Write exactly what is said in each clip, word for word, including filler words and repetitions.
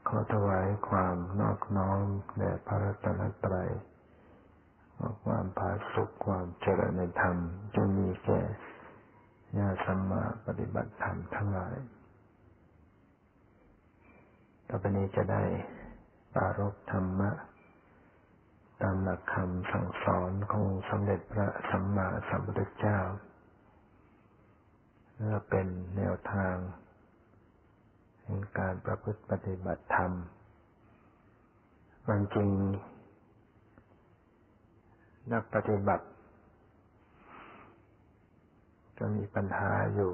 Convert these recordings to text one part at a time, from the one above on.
ขอถวายความนอบน้อมแด่พระรัตนตรัยขอความผาสุกความเจริญในธรรมจงมีแก่ญาติสัมมาปฏิบัติธรรมทั้งหลายต่อไปนี้จะได้ปรารภธรรมะตามหลักคำสั่งสอนขององค์สมเด็จพระสัมมาสัมพุทธเจ้าเพื่อเป็นแนวทางแห่งการประพฤติปฏิบัติธรรมความจริงนักปฏิบัติก็มีปัญหาอยู่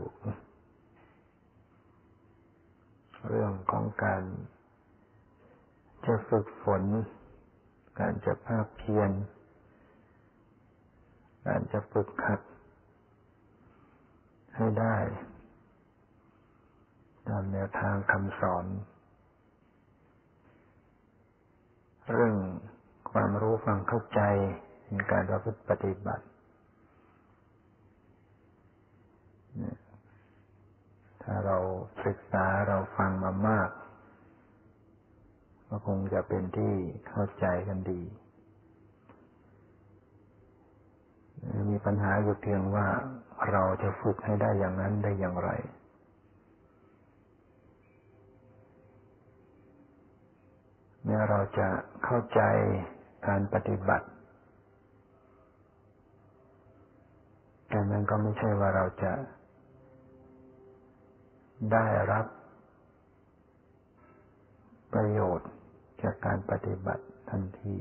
เรื่องของการจะฝึกฝนการจะภาคเพียรการจะฝึกหัดให้ได้ตามแนวทางคำสอนเรื่องความรู้ความเข้าใจในการประพฤติปฏิบัติถ้าเราศึกษาเราฟังมามากก็คงจะเป็นที่เข้าใจกันดีมีปัญหาอยู่เพียงว่าเราจะฝึกให้ได้อย่างนั้นได้อย่างไรเมื่อเราจะเข้าใจการปฏิบัติแต่นั้นก็ไม่ใช่ว่าเราจะได้รับประโยชน์จากการปฏิบัติทันที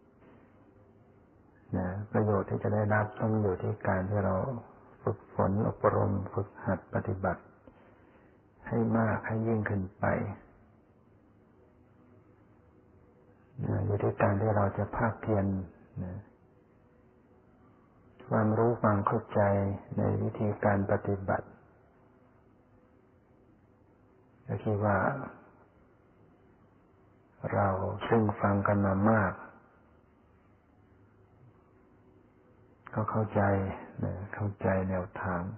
นะประโยชน์ที่จะได้รับต้องอยู่ที่การที่เราฝึกฝนอบรมฝึกหัดปฏิบัติให้มากให้ยิ่งขึ้นไปนะอยู่ที่การที่เราจะภาคเพียรนะความรู้ความเข้าใจในวิธีการปฏิบัติก็คิดว่าเราซึ่งฟังกันมามากก็เข้าใจนะเข้าใจแนวทาง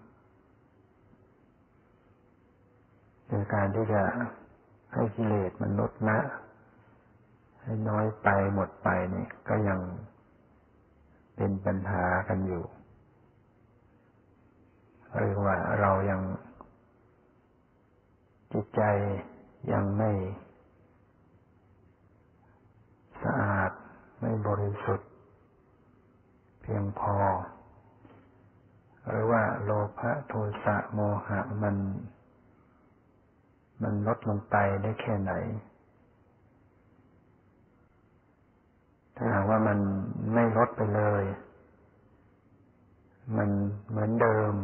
ในการที่จะให้กิเลสมันลดละให้น้อยไปหมดไปนี่ก็ยังเป็นปัญหากันอยู่เรียกว่าเรายังจิตใจยังไม่สะอาดไม่บริสุทธิ์เพียงพอหรือว่าโลภะโทสะโมหะมันมันลดลงไปได้แค่ไหนถ้าหากว่ามันไม่ลดไปเลยมันเหมือนเดิม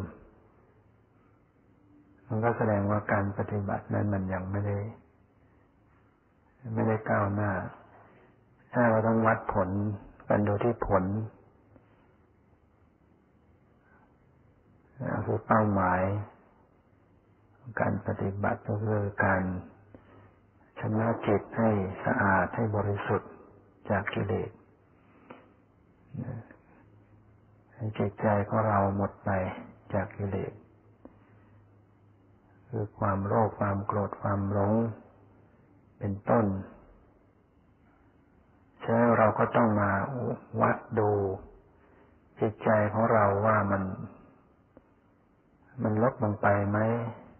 มันก็แสดงว่าการปฏิบัตินั้นมันยังไม่ได้ไม่ได้ก้าวหน้าถ้าเราต้องวัดผลกันดูที่ผลคือเป้าหมายของการปฏิบัติก็คือการชำระจิตให้สะอาดให้บริสุทธิ์จากกิเลสให้จิตใจของเราหมดไปจากกิเลสคือความโลภความโกรธความหลงเป็นต้นฉะนั้นเราก็ต้องมาวัดดูจิตใจของเราว่ามันมันลดลงไปไหม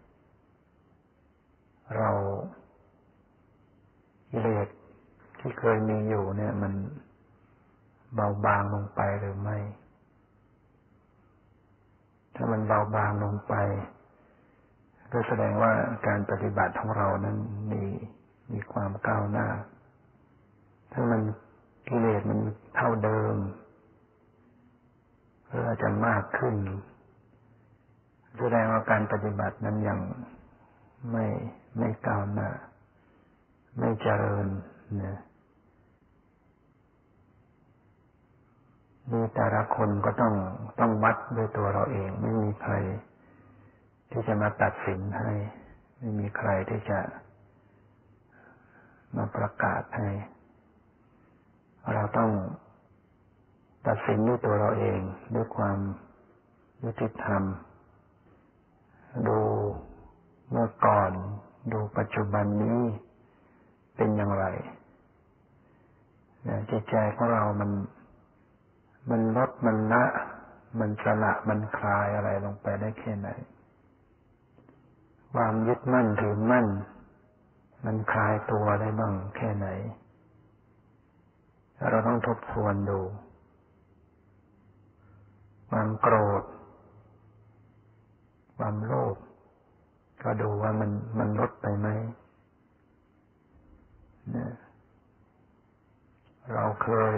เรากิเลสที่เคยมีอยู่เนี่ยมันเบาบางลงไปหรือไม่ถ้ามันเบาบางลงไปก็แสดงว่าการปฏิบัติของเรานั้นมีมีความก้าวหน้าถ้ามันกิเลสมันเท่าเดิมหรืออาจจะมากขึ้นแสดงว่าการปฏิบัตินั้นยังไม่ไม่ก้าวหน้าไม่เจริญนะนี่แต่ละคนก็ต้องต้องวัดด้วยตัวเราเองไม่มีใครที่จะมาตัดสินให้ไม่มีใครที่จะมาประกาศให้เราต้องตัดสินด้วยตัวเราเองด้วยความยุติธรรมดูเมื่อก่อนดูปัจจุบันนี้เป็นจิตใจของเรามันมันลดมันละมันสละมันคลายอะไรลงไปได้แค่ไหนความยึดมั่นถือมั่นมันคลายตัวได้บ้างแค่ไหนเราต้องทบทวนดูความโกรธความโลภก็ดูว่ามันมันลดไปไหมเนี่ยเราเคย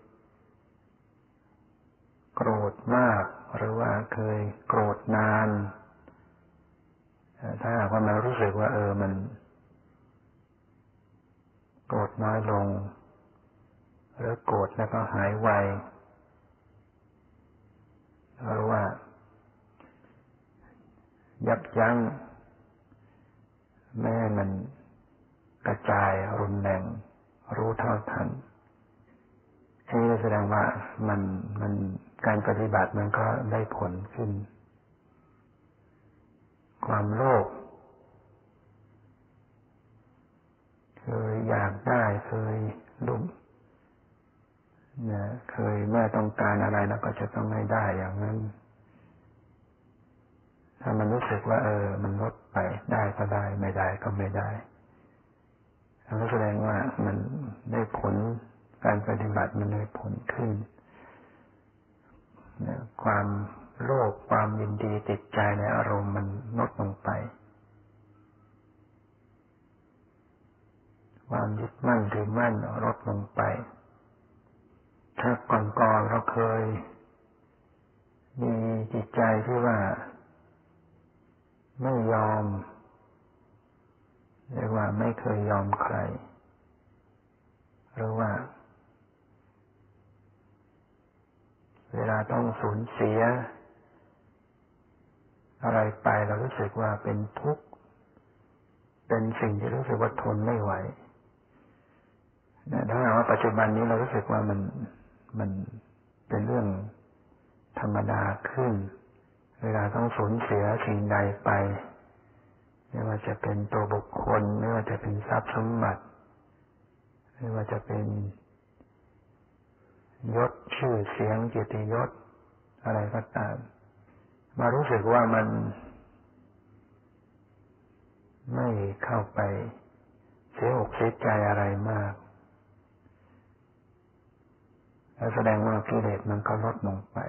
โกรธมากหรือว่าเคยโกรธนานถ้าหากว่ามันรู้สึกว่าเออมันโกรธน้อยลงหรือโกรธแล้วก็หายไวหรือว่ายับยั้งแม้มันกระจายรุนแรงรู้เท่าทันนี่แสดงว่ามันมันการปฏิบัติมันก็ได้ผลขึ้นความโลภเคยอยากได้เคยลุ่มเนี่ยเคยเมื่อต้องการอะไรแล้วก็จะต้องให้ได้อย่างนั้นถ้ามันรู้สึกว่าเออมันลดไปได้ก็ได้ไม่ได้ก็ไม่ได้นั่นแสดงว่ามันได้ผลการปฏิบัติมันได้ผลขึ้นเนี่ยความโลภความยินดีติดใจในอารมณ์มันลดลงไปความยึดมั่นถือมั่นลดลงไปถ้าก่อนๆเราเคยมีจิตใจที่ว่าไม่ยอมเรียกว่าไม่เคยยอมใครหรือว่าเวลาต้องสูญเสียอะไรไปเรารู้สึกว่าเป็นทุกข์เป็นสิ่งที่รู้สึกว่าทนไม่ไหวถ้าหากว่าปัจจุบันนี้เรารู้สึกว่ามันมันเป็นเรื่องธรรมดาขึ้นเวลาต้องสูญเสียสิ่งใดไปไม่ว่าจะเป็นตัวบุคคลไม่ว่าจะเป็นทรัพย์สมบัติไม่ว่าจะเป็นยศชื่อเสียงเกียรติยศอะไรก็ตามมารู้สึกว่ามันไม่เข้าไปเสียอกเสียใจอะไรมากแล้วแสดงว่ากิเลสมันก็ลดลงไป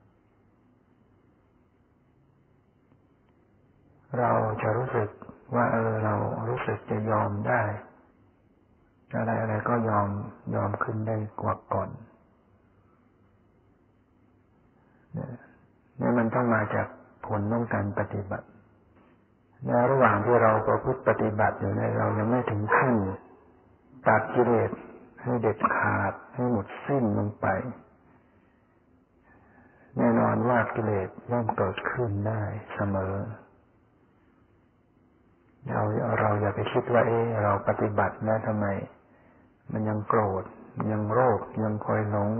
เราจะรู้สึกว่าเออเรารู้สึกจะยอมได้อะไรอะไรก็ยอมยอมขึ้นได้กว่าก่อนเนี่ยมันต้องมาจากผลของการปฏิบัติในระหว่างที่เราประพฤติปฏิบัติอยู่เนี่ยเรายังไม่ถึงขั้นตัดกิเลสให้เด็ดขาดให้หมดสิ้นลงไปแน่นอนว่ากิเลสย่อมเกิดขึ้นได้เสมอเราเราอย่าไปคิดว่าเออเราปฏิบัติแล้วทำไมมันยังโกรธยังโลภยังคอยหลง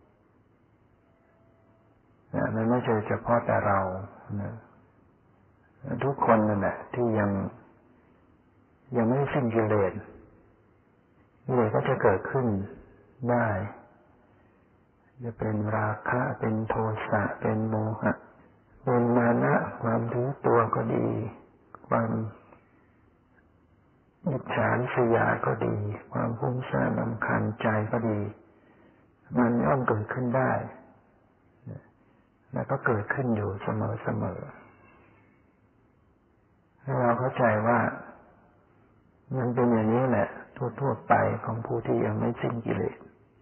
นะมันไม่ใช่เฉพาะแต่เรานะทุกคนนั่นแหละที่ยังยังไม่สิ้นกิเลสกิเลสก็จะเกิดขึ้นได้จะเป็นราคะเป็นโทสะเป็นโมหะเป็นมานะความถือตัวก็ดีความอิจฉาริษยาก็ดีความฟุ้งซ่านรำคาญใจก็ดีมันย่อมเกิดขึ้นได้แล้วก็เกิดขึ้นอยู่เสมอๆให้เราเข้าใจว่ามันเป็นอย่างนี้แหละทั่วๆไปของผู้ที่ยังไม่สิ้นกิเลส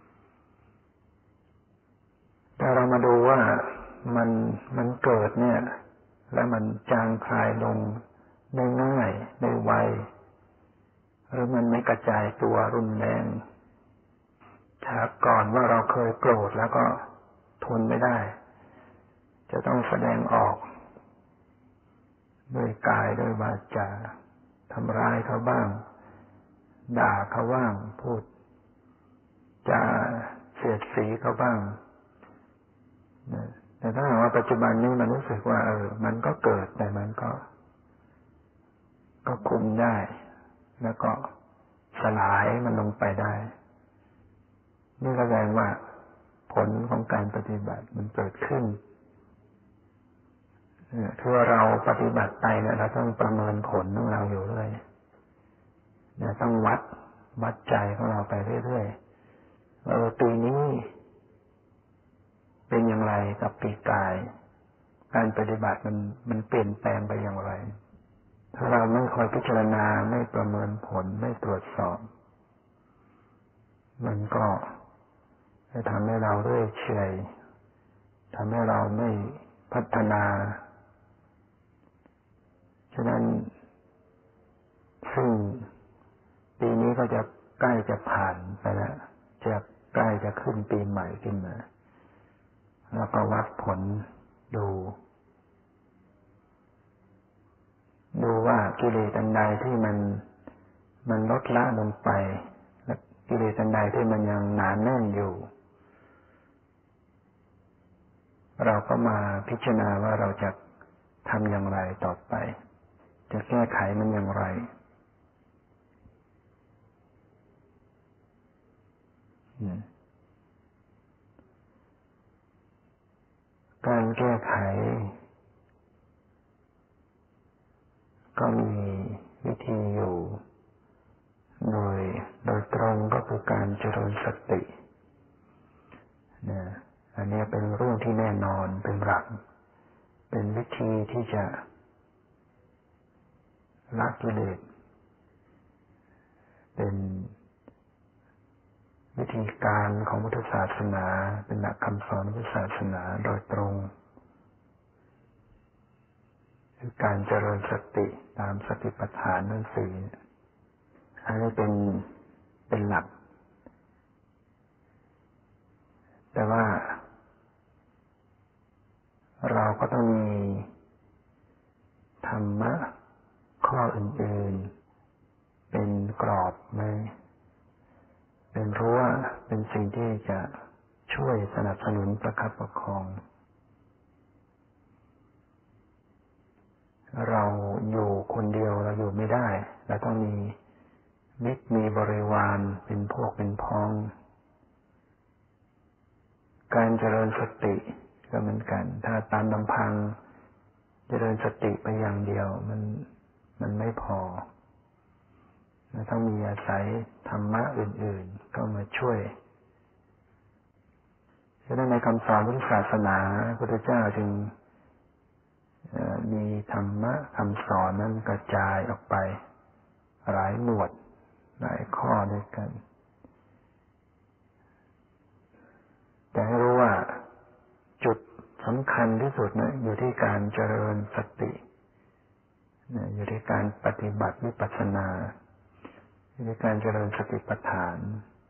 แต่เรามาดูว่ามันมันเกิดเนี่ยแล้วมันจางคลายลงได้ง่ายได้ไวหรือมันไม่กระจายตัวรุนแรงถ้าก่อนว่าเราเคยโกรธแล้วก็ทนไม่ได้จะต้องแสดงออกด้วยกายด้วยวาจาทำร้ายเขาบ้างด่าเขาบ้างพูดจาเสียดสีเขาบ้างแต่ถ้าหากว่าปัจจุบันนี้มันรู้สึกว่าเออมันก็เกิดแต่มันก็ก็คุมได้แล้วก็สลายมันลงไปได้นี่แสดงว่าผลของการปฏิบัติมันเกิดขึ้นคือเราปฏิบัติไปเนี่ยเราต้องประเมินผลของเราอยู่เรื่อยเนี่ยต้องวัดวัดใจของเราไปเรื่อยๆว่าปีนี้เป็นอย่างไรกับปีกายการปฏิบัติมันมันเปลี่ยนแปลงไปอย่างไรถ้าเราไม่คอยพิจารณาไม่ประเมินผลไม่ตรวจสอบมันก็จะทำให้เราเรื่อยเฉยทำให้เราไม่พัฒนาฉะนั้นซึ่งปีนี้ก็จะใกล้จะผ่านไปแล้วจะใกล้จะขึ้นปีใหม่ขึ้นมาแล้วก็วัดผลดูดูว่ากิเลสอันใดที่มันมันลดละลงไปและกิเลสอันใดที่มันยังหนาแน่นอยู่เราก็มาพิจารณาว่าเราจะทำอย่างไรต่อไปจะแก้ไขมันอย่างไรการแก้ไขก็มีวิธีอยู่โดยโดยตรงก็คือการเจริญสตินะอันนี้เป็นเรื่องที่แน่นอนเป็นหลักเป็นวิธีที่จะละกิเลสเป็นวิธีการของพุทธศาสนาเป็นหลักคำสอนพุทธศาสนาโดยตรงคือการเจริญสติตามสติปัฏฐานทั้งสี่อันนี้เป็นเป็นหลักแต่ว่าเราก็ต้องมีธรรมะข้ออื่นๆเป็นกรอบไหมเป็นรั้วเป็นสิ่งที่จะช่วยสนับสนุนประคับประคองเราอยู่คนเดียวเราอยู่ไม่ได้เราต้องมีมิตรมีบริวารเป็นพวกเป็นพ้องการเจริญสติก็เหมือนกันถ้าตามลำพังเจริญสติไปอย่างเดียวมันมันไม่พอเราต้องมีอาศัยธรรมะอื่นๆก็มาช่วยฉะนั้นในคำสอนพุทธศาสนาพระพุทธเจ้าจึงมีธรรมะคำสอนนั้นกระจายออกไปหลายหมวดหลายข้อด้วยกันแต่ให้รู้ว่าจุดสำคัญที่สุดนะอยู่ที่การเจริญสติอยู่ที่การปฏิบัติวิปัสสนาอยู่ที่การเจริญสติปัฏฐาน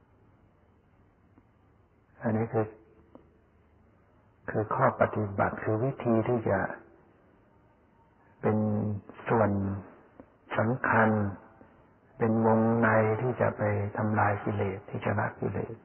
อันนี้คือคือข้อปฏิบัติคือวิธีที่จะเป็นส่วนสำคัญเป็นวงในที่จะไปทำลายกิเลสที่จะละกิเลส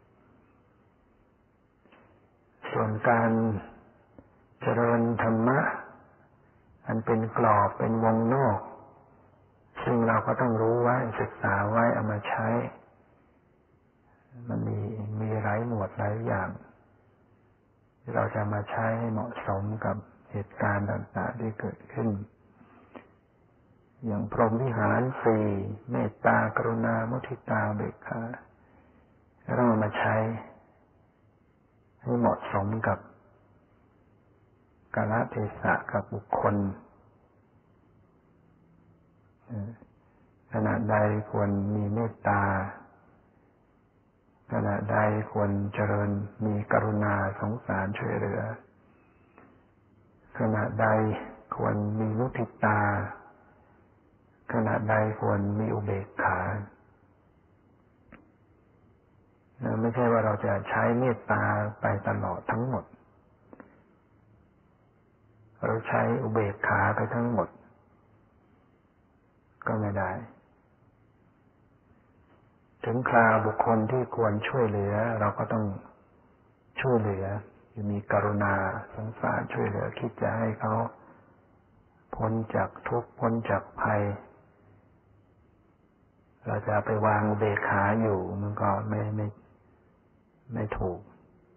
ส่วนการเจริญธรรมะอันเป็นกรอบเป็นวงนอกซึ่งเราก็ต้องรู้ไว้ศึกษาไว้เอามาใช้มันมีมีหลายหมวดหลายอย่างที่เราจะมาใช้ให้เหมาะสมกับเหตุการณ์ต่างๆที่เกิดขึ้นอย่างพรหมวิหารสี่เมตตากรุณามุทิตาเบกขาเราเอามาใช้ให้เหมาะสมกับกาลเทศะกับบุคคลขณะใดควรมีเมตตาขณะใดควรเจริญมีกรุณาสงสารช่วยเหลือขณะใดควรมีมุทิตาขณะใดควรมีอุเบกขาไม่ใช่ว่าเราจะใช้เมตตาไปตลอดทั้งหมดเราใช้อุเบกขาไปทั้งหมดก็ไม่ได้ถึงคราวบุคคลที่ควรช่วยเหลือเราก็ต้องช่วยเหลือมีกรุณาสงสารช่วยเหลือคิดจะให้เขาพ้นจากทุกข์พ้นจากภัยเราจะไปวางอุเบกขาอยู่มันก็ไม่ไม่ไม่ถูก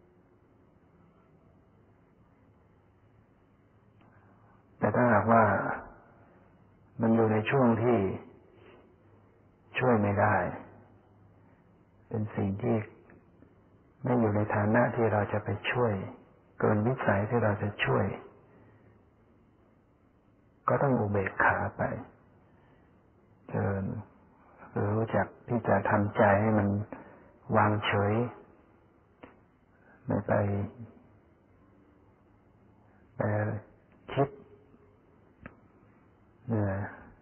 แต่ถ้าหากว่ามันอยู่ในช่วงที่ช่วยไม่ได้เป็นสิ่งที่ไม่อยู่ในฐานะที่เราจะไปช่วยเกินวิสัยที่เราจะช่วยก็ต้องอุเบกขาไปเจริญคือรู้จักที่จะทำใจให้มันวางเฉยไม่ไปไปคิดเนี่ย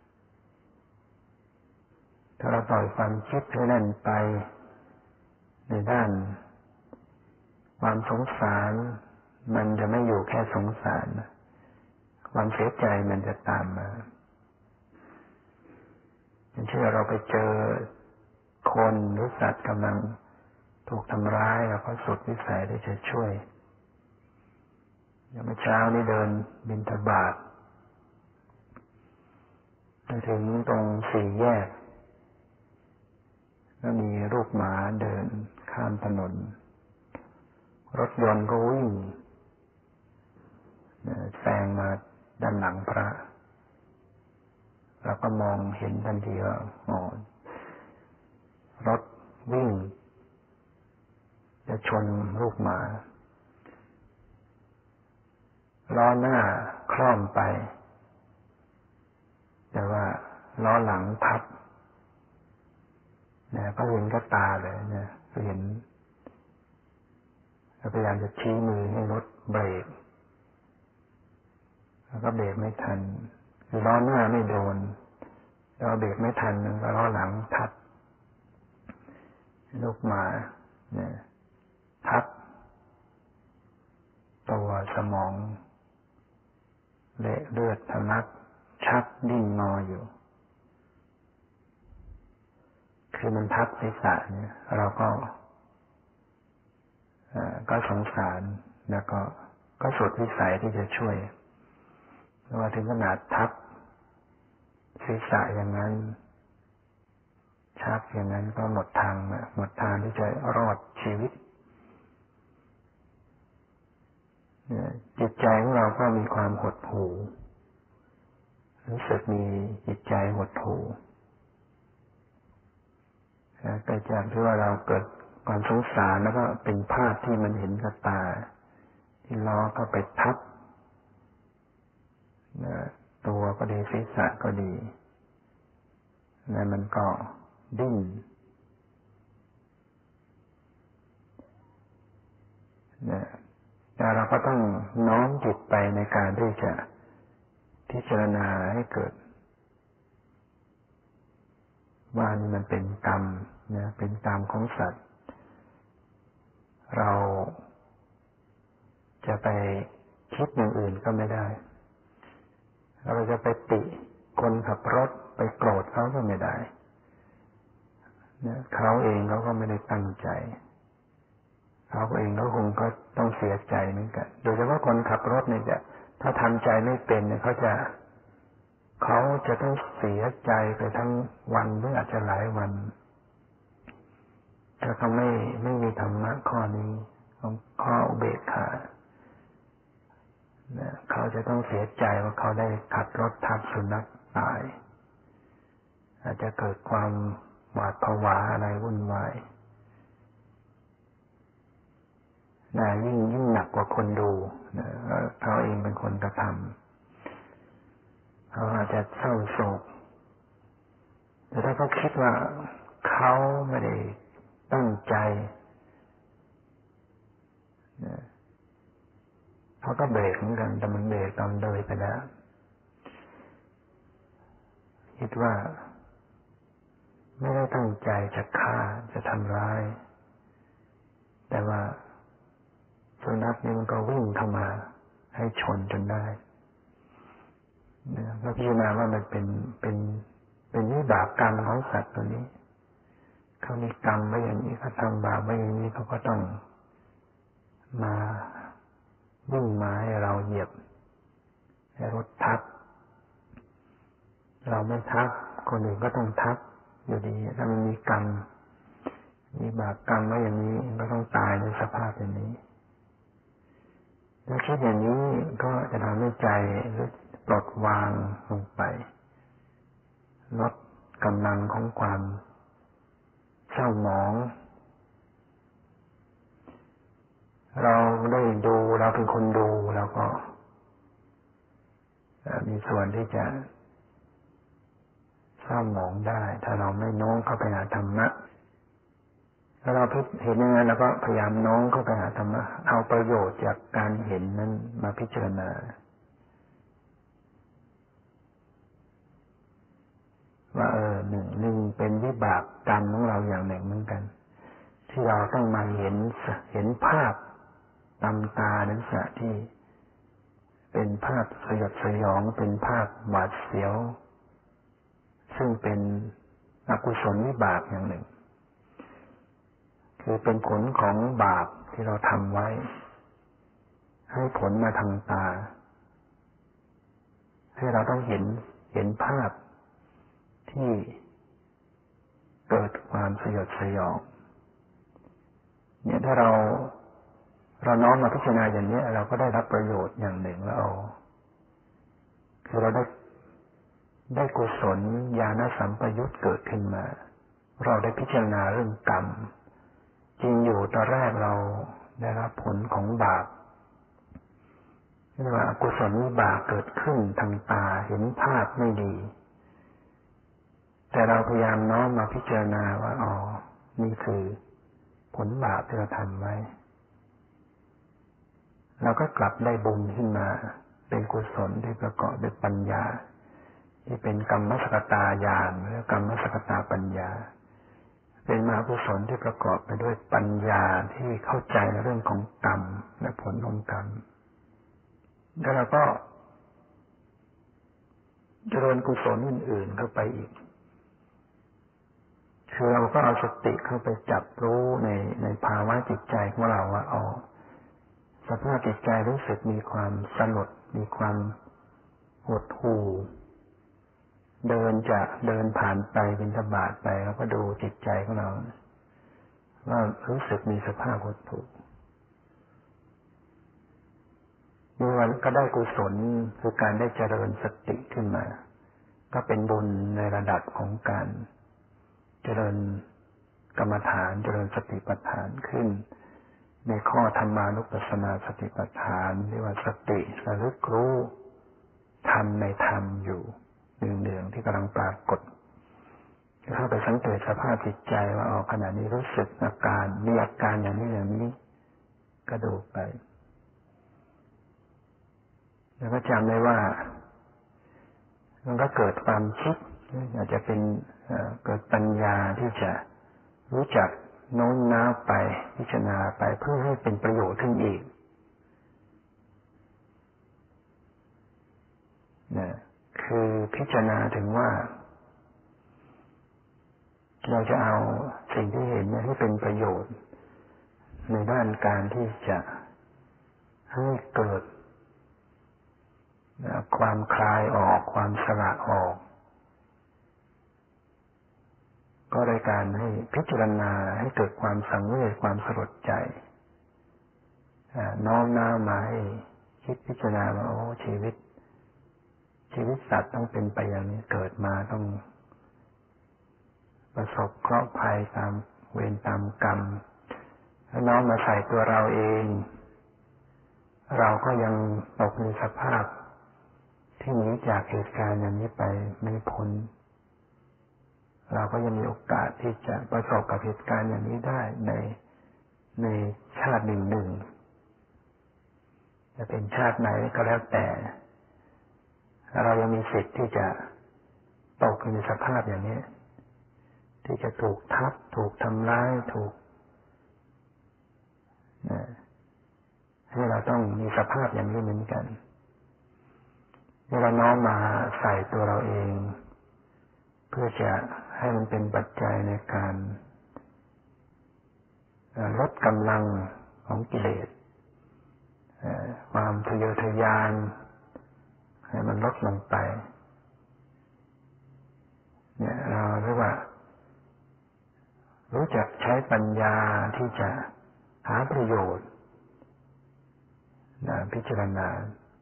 ถ้าเราปล่อยความคิดให้นั่นไปในด้านความสงสารมันจะไม่อยู่แค่สงสารความเสียใจมันจะตามมาอย่างเช่นเราไปเจอคนหรือสัตว์กำลังถูกทำร้ายเราก็สุดวิสัยที่จะช่วยอย่างเมื่อเช้านี้เดินบิณฑบาตไปถึงตรงสี่แยกแล้วมีลูกหมาเดินข้ามถนนรถยนต์ก็วิ่งแซงมาด้านหลังพระเราก็มองเห็นทันทีว่าอ๋อรถวิ่งจะชนลูกหมาล้อหน้าคล่อมไปแต่ว่าล้อหลังทับเนี่ยก็เห็นก็ตาเลยเนี่ยก็เห็นพยายามจะชี้มือให้รถเบรกแล้วก็เบรกไม่ทันคือล้อหน้าไม่โดนแล้วเบรกไม่ทันแล้วล้อหลังทับลูกหมาเนี่ยทับตัวสมองเละเลือดทะลักชักดิ้นงออยู่คือมันทับศีรษะเนี่ยเราก็ก็สงสารแล้วก็ก็สุดวิสัยที่จะช่วยว่าถึงขนาดทับศีรษะอย่างนั้นชักอย่างนั้นก็หมดทางหมดทางที่จะรอดชีวิตจิตใจของเราก็มีความหดหู่รู้สึกมีจิตใจหดหู่เกิดจากที่ว่าเราเกิดความสงสารแล้วก็เป็นภาพที่มันเห็นกับตาที่ล้อก็ไปทับตัวก็ดีศีรษะก็ดีแล้วมันก็ดิ้นแต่เราก็ต้องน้อมจิตไปในการที่จะพิจารณาให้เกิดว่านี่มันเป็นกรรมนะเป็นกรรมของสัตว์เราจะไปคิดอย่างอื่นก็ไม่ได้เราจะไปติคนขับรถไปโกรธเขาก็ไม่ได้เนี่ยเขาเองเขาก็ไม่ได้ตั้งใจเขาเองเขาคงก็ต้องเสียใจเหมือนกันโดยเฉพาะคนขับรถเนี่ยจะถ้าทำใจไม่เป็นเนี่ยเขาจะเขาจะต้องเสียใจไปทั้งวันหรืออาจจะหลายวันถ้าเขาไม่ไม่มีธรรมะข้อนี้ของข้ออุเบกขาเนี่ยเขาจะต้องเสียใจว่าเขาได้ขับรถทับสุนัขตายอาจจะเกิดความหวาดผวาอะไรวุ่นวายน่ายิ่งยิ่งหนักกว่าคนดูนะเขาเองเป็นคนกระทำเขาอาจจะเศร้าโศกแต่ถ้าเขาคิดว่าเขาไม่ได้ตั้งใจนะเขาก็เบรกเหมือนกันแต่มันเบรกตอนเลยไปแล้วคิดว่าไม่ได้ตั้งใจจะฆ่าจะทำร้ายแต่ว่าสุนัขนี่มันก็วิ่งเข้ามาให้ชนจนได้เนี่ยก็พิจารณาว่ามันเป็นเป็นเป็นวิบากกรรมของสัตว์ตัวนี้เขามีกรรมไว้อย่างนี้เขาทำบาปไว้อย่างนี้เขาก็ต้องมาวิ่งมาให้เราเหยียบให้รถทับเราไม่ทับคนอื่นก็ต้องทับอยู่ดีถ้ามันมีกรรมมีบาปกรรมไว้อย่างนี้ก็ต้องตายในสภาพอย่างนี้ถ้าคิดอย่างนี้ก็จะทำให้ใจปลดวางลงไปลดกำลังของความเศร้าหมองเราได้ดูเราเป็นคนดูเราก็มีส่วนที่จะเศร้าหมองได้ถ้าเราไม่โน้มเข้าไปหาธรรมะถ้าเราเห็นอย่างนั้นเราก็พยายามโน้มเข้าไปหาธรรมะเอาประโยชน์จากการเห็นนั้นมาพิจารณาว่าเออหนึ่งหนึ่งเป็นวิบากกรรมของเราอย่างหนึ่งเหมือนกันที่เราต้องมาเห็นเห็นภาพตามตานั้นสะที่เป็นภาพสยดสยองเป็นภาพหวาดเสียวซึ่งเป็นอกุศลวิบากอย่างหนึ่งคือเป็นผลของบาปที่เราทำไว้ให้ผลมาทางตาให้เราต้องเห็นเห็นภาพที่เกิดความสยดสยองเนี่ยถ้าเราเราน้อมมาพิจารณาอย่างนี้เราก็ได้รับประโยชน์อย่างหนึ่งแล้วเอาคือเราได้ได้กุศลญาณสัมปยุตเกิดขึ้นมาเราได้พิจารณาเรื่องกรรมจริงอยู่ตอนแรกเราได้รับผลของบาปเรียกว่าอกุศลวิบากเกิดขึ้นทางตาเห็นภาพไม่ดีแต่เราพยายามน้อมมาพิจารณาว่าอ๋อนี่คือผลบาปที่เราทำไว้เราก็กลับได้บุญขึ้นมาเป็นกุศลที่ประกอบด้วยปัญญาที่เป็นกรรมสกตาญาณหรือกรรมสกตาปัญญาเป็นมหากุศลที่ประกอบไปด้วยปัญญาที่เข้าใจในเรื่องของกรรมและผลของกรรมแล้วเราก็เจริญกุศลอื่นๆเข้าไปอีกคือเราก็เอาสติเข้าไปจับรู้ในในภาวะจิตใจของเราว่าอ๋อสภาพจิตใจรู้สึกมีความสลดมีความหดหู่เดินจะเดินผ่านไปบิณฑบาตไปแล้วก็ดูจิตใจของเราว่ารู้สึกมีสภาพหดหู่นี่วันก็ได้กุศลคือการได้เจริญสติขึ้นมาก็เป็นบุญในระดับของการเจริญกรรมฐานเจริญสติปัฏฐานขึ้นในข้อธรรมานุปัสสนาสติปัฏฐานเรียกว่าสติระลึกรู้ธรรมในธรรมอยู่เนืองๆที่กำลังปรากฏเข้าไปสังเกตสภาพจิตใจว่าอ๋อขณะนี้รู้สึกอาการมีอาการอย่างนี้อย่างนี้ก็ดูไปแล้วก็จำได้ว่ามันก็เกิดความคิดอาจจะเป็นเกิดปัญญาที่จะรู้จักโน้มน้าวไปพิจารณาไปเพื่อให้เป็นประโยชน์ขึ้นอีกนะคือพิจารณาถึงว่าเราจะเอาสิ่งที่เห็นเนี่ยที่เป็นประโยชน์ในด้านการที่จะให้เกิดความคลายออกความสละออกก็โดยการให้พิจารณาให้เกิดความสังเวชความสลดใจน้อมน้าวมาให้คิดพิจารณาว่าโอ้ชีวิตชีวิตสัตว์ต้องเป็นไปอย่างนี้เกิดมาต้องประสบเคราะห์ภัยตามเวรตามกรรมถ้าน้อมมาใส่ตัวเราเองเราก็ยังตกในสภาพที่หนีจากเหตุการณ์อย่างนี้ไปไม่พ้นเราก็ยังมีโอกาสที่จะประสบกับเหตุการณ์อย่างนี้ได้ในในชาติหนึ่งหนึ่งจะเป็นชาติไหนก็แล้วแต่เรายังมีสิทธิ์ที่จะตกในสภาพอย่างนี้ที่จะถูกทับถูกทำร้ายถูกให้เราต้องมีสภาพอย่างนี้เหมือนกันเมื่อเราน้อมมาใส่ตัวเราเองเพื่อจะให้มันเป็นปัจจัยในการลดกำลังของกิเลสความทะเยอทะยานให้มันลดลงไปเนี่ยเราเรียกว่ารู้จักใช้ปัญญาที่จะหาประโยชน์นะพิจารณา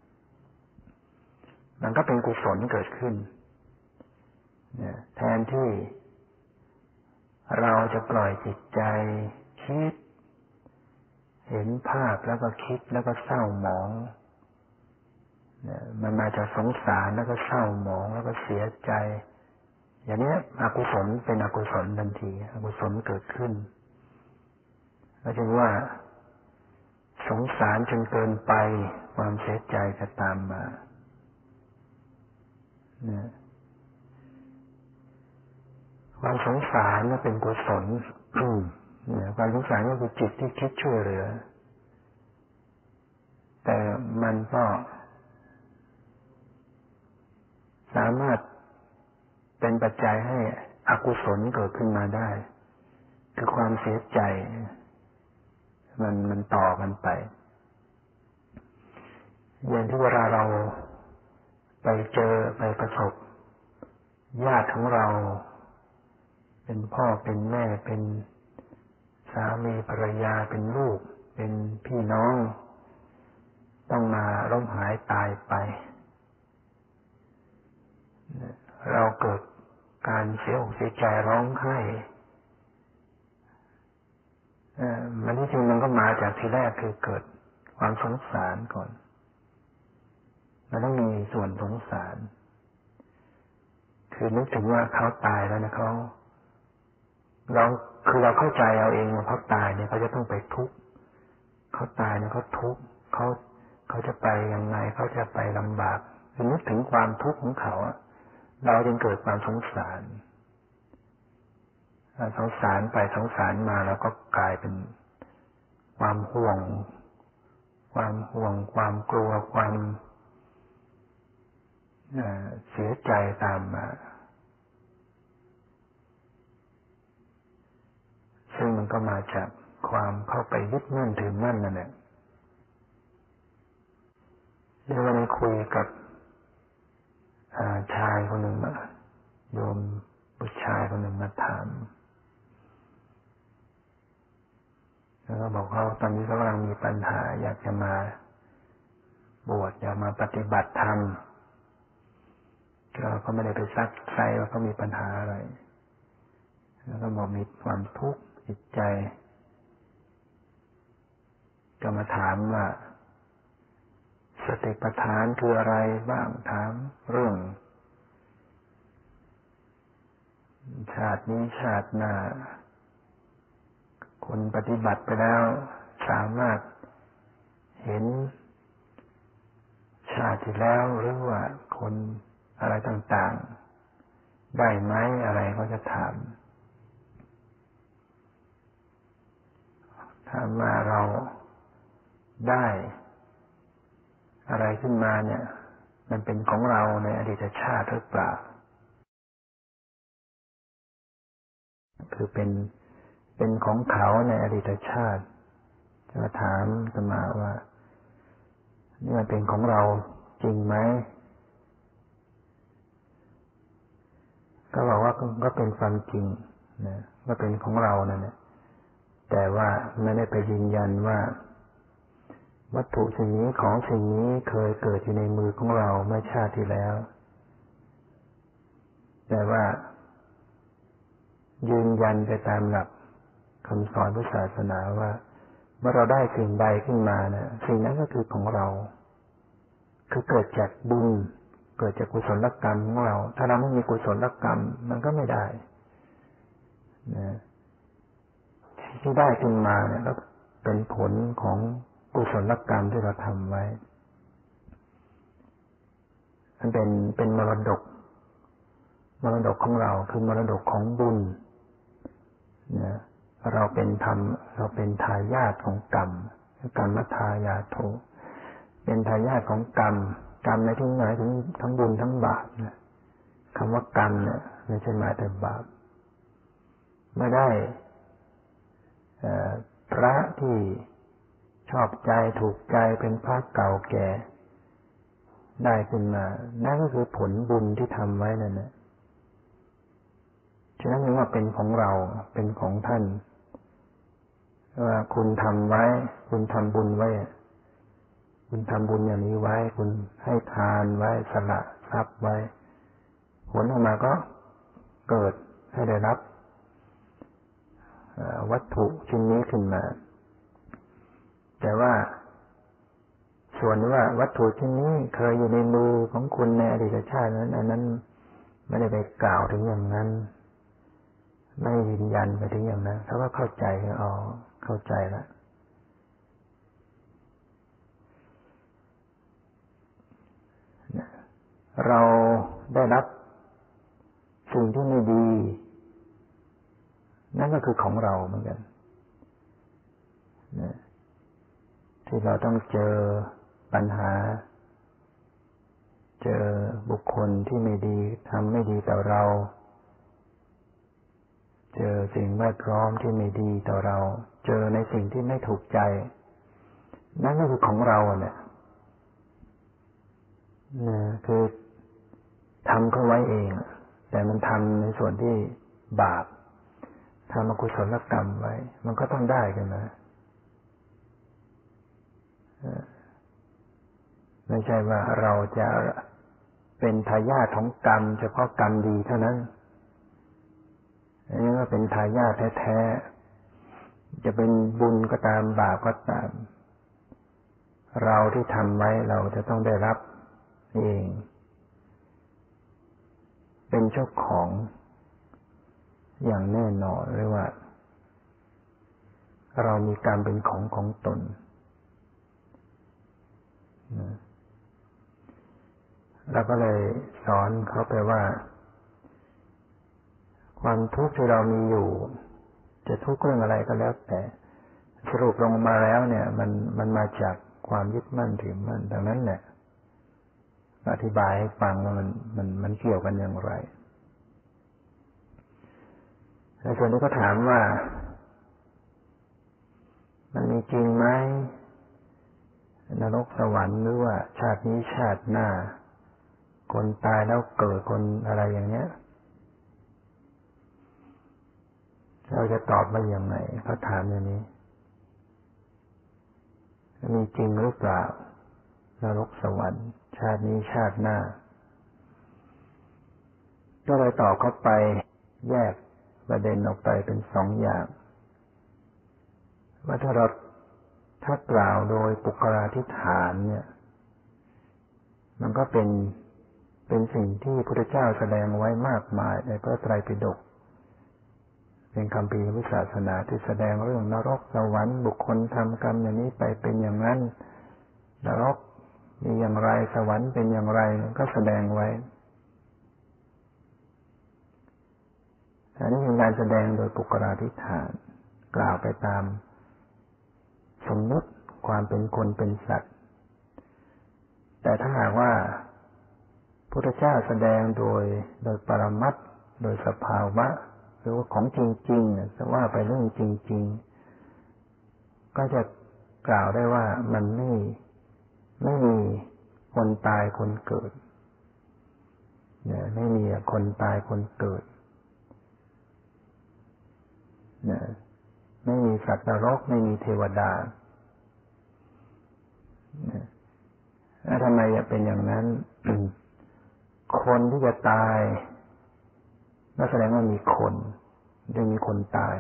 มันก็เป็นกุศลเกิดขึ้นเนี่ยแทนที่เราจะปล่อยจิตใจคิดเห็นภาพแล้วก็คิดแล้วก็เศร้าหมองเนี่ยมันมาจากสงสารแล้วก็เศร้าหมองแล้วก็เสียใจอย่างนี้อกุศลเป็นอกุศลทันทีอกุศลเกิดขึ้นก็จึงว่าสงสารจนเกินไปความเสียใจจะตามมาเนี่ยความสงสารก็เป็นกุศลเนี่ยความสงสารก็คือจิตที่คิดช่วยเหลือแต่มันก็สามารถเป็นปัจจัยให้อกุศลเกิดขึ้นมาได้คือความเสียใจมันมันต่อกันไปอย่างที่เวลาเราไปเจอไปประสบญาติของเราเป็นพ่อเป็นแม่เป็นสามีภรรยาเป็นลูกเป็นพี่น้องต้องมาล้มหายตายไปเราเกิดการเสียอกเสียใจร้องไห้มันที่จริงมันก็มาจากทีแรกคือเกิดความสงสารก่อนมันต้องมีส่วนสงสารคือนึกถึงว่าเขาตายแล้วนะเขาเราคือเราเข้าใจเอาเองว่าเขาตายเนี่ยเขาจะต้องไปทุกข์เขาตายเนี่ยเขาทุกข์เขาเขาจะไปยังไงเขาจะไปลำบากคือนึกถึงความทุกข์ของเขาเราจึงเกิดความสงสารสงสารไปสงสารมาแล้วก็กลายเป็นความห่วงความห่วงความกลัวความเสียใจตามมาซึ่งมันก็มาจากความเข้าไปยึดมั่นถือมั่นนั่นแหละเดี๋ยววันนี้คุยกับชายคนหนึ่งโยมบุตรชายคนหนึ่งมาถามแล้วก็บอกเขาตอนนี้เขากำลังมีปัญหาอยากจะมาบวชอยากมาปฏิบัติธรรมเราก็ไม่ได้ไปซักไซว่าเขามีปัญหาอะไรแล้วก็บอกมีความทุกข์จิตใจก็มาถามว่าสติปัฏฐานคืออะไรบ้างถามเรื่องชาตินี้ชาติหน้าคนปฏิบัติไปแล้วสามารถเห็นชาติที่แล้วหรือว่าคนอะไรต่างๆได้ไหมอะไรก็จะถามถามว่าเราได้อะไรขึ้นมาเนี่ยมันเป็นของเราในอดีตชาติหรือเปล่าคือเป็นเป็นของเขาในอดีตชาติจะมาถามอาตมาว่านี่มันเป็นของเราจริงไหมก็บอกว่าก็เป็นความจริงนะก็เป็นของเรานั่นแหละแต่ว่าไม่ได้ไปยืนยันว่าวัตถุสิ่งนี้ของสิ่งนี้เคยเกิดอยู่ในมือของเราเมื่อชาติที่แล้วแต่ว่ายืนยันไปตามหลักคำสอนพุทธศาสนาว่าเมื่อเราได้สิ่งใดขึ้นมานะสิ่งนั้นก็คือของเราคือเกิดจากบุญเกิดจากกุศลกรรมของเราถ้าเราไม่มีกุศลกรรมมันก็ไม่ได้นะที่ได้ขึ้นมาเนี่ยก็เป็นผลของกุศลกรรมที่เราทำไว้มันเป็นเป็นมรดกมรดกของเราคือมรดกของบุญนะเราเป็นธรรมเราเป็นทายาทของกรรมกรรมทายาโทเป็นทายาทของกรรมกรรมในที่นี้หมายถึงทั้งบุญทั้งบาปนะคำว่ากรรมเนี่ยไม่ใช่หมายแต่บาปไม่ได้พระที่ชอบใจถูกใจเป็นพระเก่าแก่ได้ขึ้นมานั่นก็คือผลบุญที่ทำไว้นั่นแหละฉฉะนั้นจึงว่าเป็นของเราเป็นของท่านว่าคุณทำไว้คุณทำบุญไว้คุณทำบุญอย่างนี้ไว้คุณให้ทานไว้สละทรัพย์ไว้ผลออกมาก็เกิดให้ได้รับวัตถุชิ้นนี้ขึ้นมาแต่ว่าส่วนว่าวัตถุชิ้นนี้เคยอยู่ในมือของคุณในอดีตชาตินั้นอันนั้นไม่ได้ไปกล่าวถึงอย่างนั้นไม่ยืนยันไปถึงอย่างนั้นเขาก็เข้าใจอ๋อเข้าใจแล้วเราได้รับสิ่งที่ไม่ดีนั่นก็คือของเราเหมือนกันนะที่เราต้องเจอปัญหาเจอบุคคลที่ไม่ดีทำไม่ดีต่อเราเจอสิ่งแวดล้อมที่ไม่ดีต่อเราเจอในสิ่งที่ไม่ถูกใจนั่นก็คือของเราเนี่ยนะคือทำเข้าไว้เองแต่มันทำในส่วนที่บาปทำอกุศลกรรมไว้มันก็ต้องได้กันนะไม่ใช่ว่าเราจะเป็นทายาทของกรรมเฉพาะกรรมดีเท่านั้นอันนี้ก็เป็นทายาทแท้ๆจะเป็นบุญก็ตามบาปก็ตามเราที่ทำไว้เราจะต้องได้รับเองเป็นเจ้าของอย่างแน่นอนหรือว่าเรามีกรรมเป็นของของตนเราก็เลยสอนเขาไปว่าความทุกข์ที่เรามีอยู่จะทุกข์เรื่องอะไรก็แล้วแต่สรุปลงมาแล้วเนี่ยมันมันมาจากความยึดมั่นถือมั่นดังนั้นเนี่ยอธิบายให้ฟังว่ามันมันมันเกี่ยวกันอย่างไรในส่วนที่เขาถามว่ามันมีจริงไหมนรกสวรรค์หรือว่าชาตินี้ชาติหน้าคนตายแล้วเกิดคนอะไรอย่างเนี้ยเราจะตอบว่าอย่างไรเขาถามอย่างนี้มีจริงหรือเปล่านรกสวรรค์ชาตินี้ชาติหน้าก็เลยตอบเข้าไปแยกประเด็นออกไปเป็นสองอย่างว่าถ้าเราถ้ากล่าวโดยปุคลาธิฐานเนี่ยมันก็เป็นเป็นสิ่งที่พระพุทธเจ้าแสดงไว้มากมายในพระไตรปิฎกเป็นคัมภีร์พุทธศาสนาที่แสดงเรื่องนรกสวรรค์บุคคลทำกรรมอย่างนี้ไปเป็นอย่างนั้นนรกมีอย่างไรสวรรค์เป็นอย่างไรก็แสดงไว้อันนี้เป็นการแสดงโดยปุคลาธิฐานกล่าวไปตามสมมติความเป็นคนเป็นสัตว์แต่ถ้าหากว่าพระพุทธเจ้าแสดงโดยโดยปรมัตถ์โดยสภาวะหรือว่าของจริงๆจะว่าไปเรื่องจริงๆก็จะกล่าวได้ว่ามันไม่ไม่มีคนตายคนเกิดเนี่ยไม่มีคนตายคนเกิดเนี่ยไม่มีสัตว์นรกไม่มีเทวดาแล้วทำไมจะเป็นอย่างนั้น คนที่จะตายก็แสดงว่ามีคนจะมีคนตาย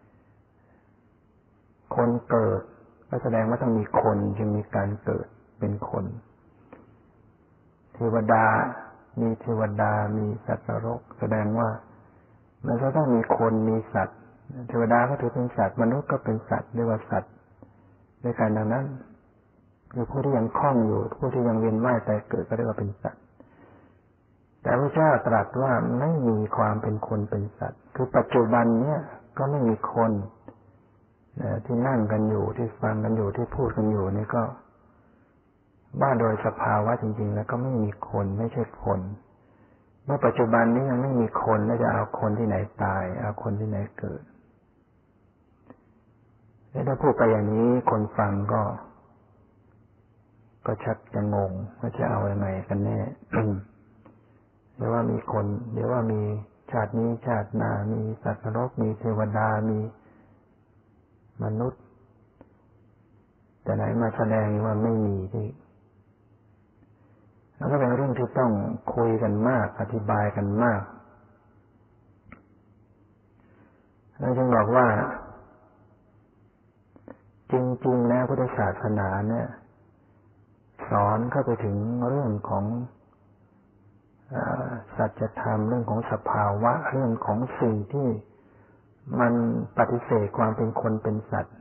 คนเกิดก็แสดงว่าต้องมีคนจึงมีการเกิดเป็นคนเทวดามีเทวดามีสัตว์นรกแสดงว่ามันก็ต้องมีคนมีสัตว์เทวดาก็ถือเป็นสัตว์มนุษย์ก็เป็นสัตว์เรียกว่าสัตว์ด้วยกันดังนั้นคือผู้ที่ยังคล่องอยู่ผู้ที่ยังเวียนว่ายตายเกิดก็เรียกว่าเป็นสัตว์แต่พระเจ้าตรัสว่าไม่มีความเป็นคนเป็นสัตว์คือปัจจุบันเนี้ยก็ไม่มีคนที่นั่งกันอยู่ที่ฟังกันอยู่ที่พูดกันอยู่นี่ก็ว่าโดยสภาวะจริงๆแล้วก็ไม่มีคนไม่ใช่คนเมื่อปัจจุบันนี้ยังไม่มีคนแล้วจะเอาคนที่ไหนตายเอาคนที่ไหนเกิดถ้าพูดไปอย่างนี้คนฟังก็ก็ชักจะงงว่าจะเอายังไงกันแน่ เดี๋ยวว่ามีคนเดี๋ยวว่ามีชาตินี้ชาติหน้ามีสัตว์นรกมีเทวดามีมนุษย์แต่ไหนมาแสดงว่าไม่มีที่แล้วก็เป็นเรื่องที่ต้องคุยกันมากอธิบายกันมากแล้วจึงบอกว่าจริงๆแล้วพุทธศาสนาเนี่ยสอนเข้าไปถึงเรื่องของสัจธรรมเรื่องของสภาวะเรื่องของสิ่งที่มันปฏิเสธความเป็นคนเป็นสัตว์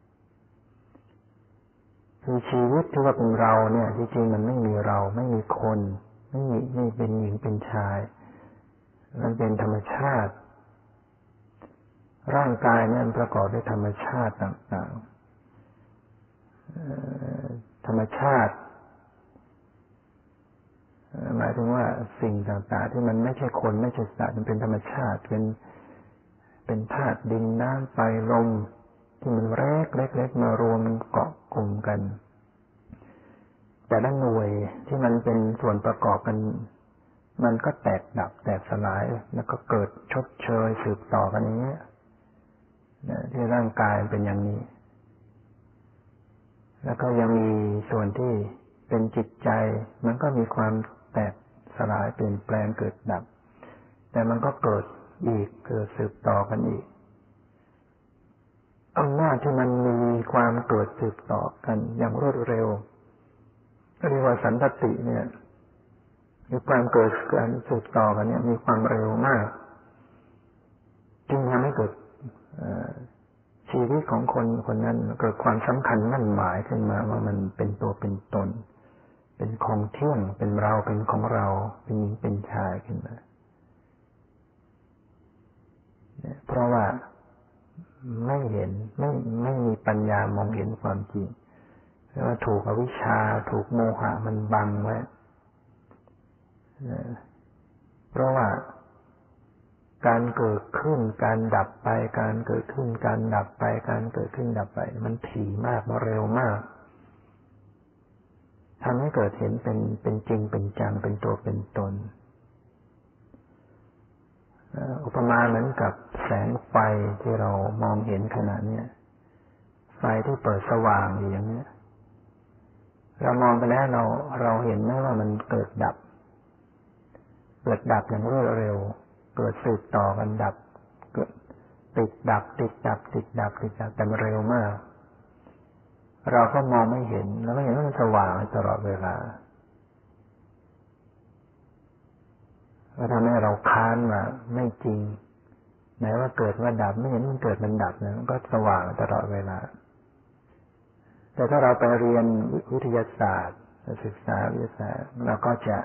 คือชีวิตที่ว่าเป็นเราเนี่ยจริงๆมันไม่มีเราไม่มีคนไม่มีไม่เป็นหญิงเป็นชายมันเป็นธรรมชาติร่างกายเนี่ยประกอบด้วยธรรมชาติต่างๆธรรมชาติหมายถึงว่าสิ่งต่างๆที่มันไม่ใช่คนไม่ใช่สัตว์มันเป็นธรรมชาติเป็นเป็นธาตุดินน้ำไฟลมที่มันเล็กเล็กๆมารวมเกาะกลุ่มกันแต่ละหน่วยที่มันเป็นส่วนประกอบกันมันก็แตกดับแตกสลายแล้วก็เกิดชดเชยสืบต่อกันอย่างเงี้ยที่ร่างกายเป็นอย่างนี้แล้วก็ยังมีส่วนที่เป็นจิตใจมันก็มีความแตกสลายเปลี่ยนแปลงเกิดดับแต่มันก็เกิดอีกเกิดสืบต่อกันอีกอำนาจที่มันมีความเกิดสืบต่อกันอย่างรวดเร็วเรียกว่าสันตติเนี่ยมีความเกิดการสืบต่อกันเนี่ยมีความเร็วมากจึงทำให้เกิดชีวิตของคนคนนั้นเกิดความสำคัญมั่นหมายขึ้นมาว่ามันเป็นตัวเป็นตนเป็นของเที่ยงเป็นเราเป็นของเราเป็นหญิงเป็นชายขึ้นมาเพราะว่าไม่เห็นไม่ไม่มีปัญญามองเห็นความจริงแล้วถูกอวิชชาถูกโมหะมันบังไว้เพราะว่าการเกิดขึ้นการดับไปการเกิดขึ้นการดับไปการเกิดขึ้นดับไปมันถี่มากมันเร็วมากทำให้เกิดเห็นเป็นเป็นจริงเป็นจังเป็นตัวเป็นตนอุปมาเหมือนกับแสงไฟที่เรามองเห็นขณะนี้ไฟที่เปิดสว่างอยู่อย่างนี้เรามองไปแล้วเราเราเห็นไหมว่ามันเกิดดับเกิดดับอย่างรวดเร็วเกิดสืบต่อกันดับเกิดติดดับติดดับติดดับติดดับแต่มันเร็วมากเราก็มองไม่เห็นแล้วก็เห็นว่ามันสว่างตลอดเวลาก็ทำให้เราค้านว่าไม่จริงไหนว่าเกิดว่าดับไม่เห็นมันเกิดมันดับนะมันก็สว่างตลอดเวลาแต่ถ้าเราไปเรียนวิทยาศาสตร์ศึกษาวิทยาศาสตร์เราก็จะ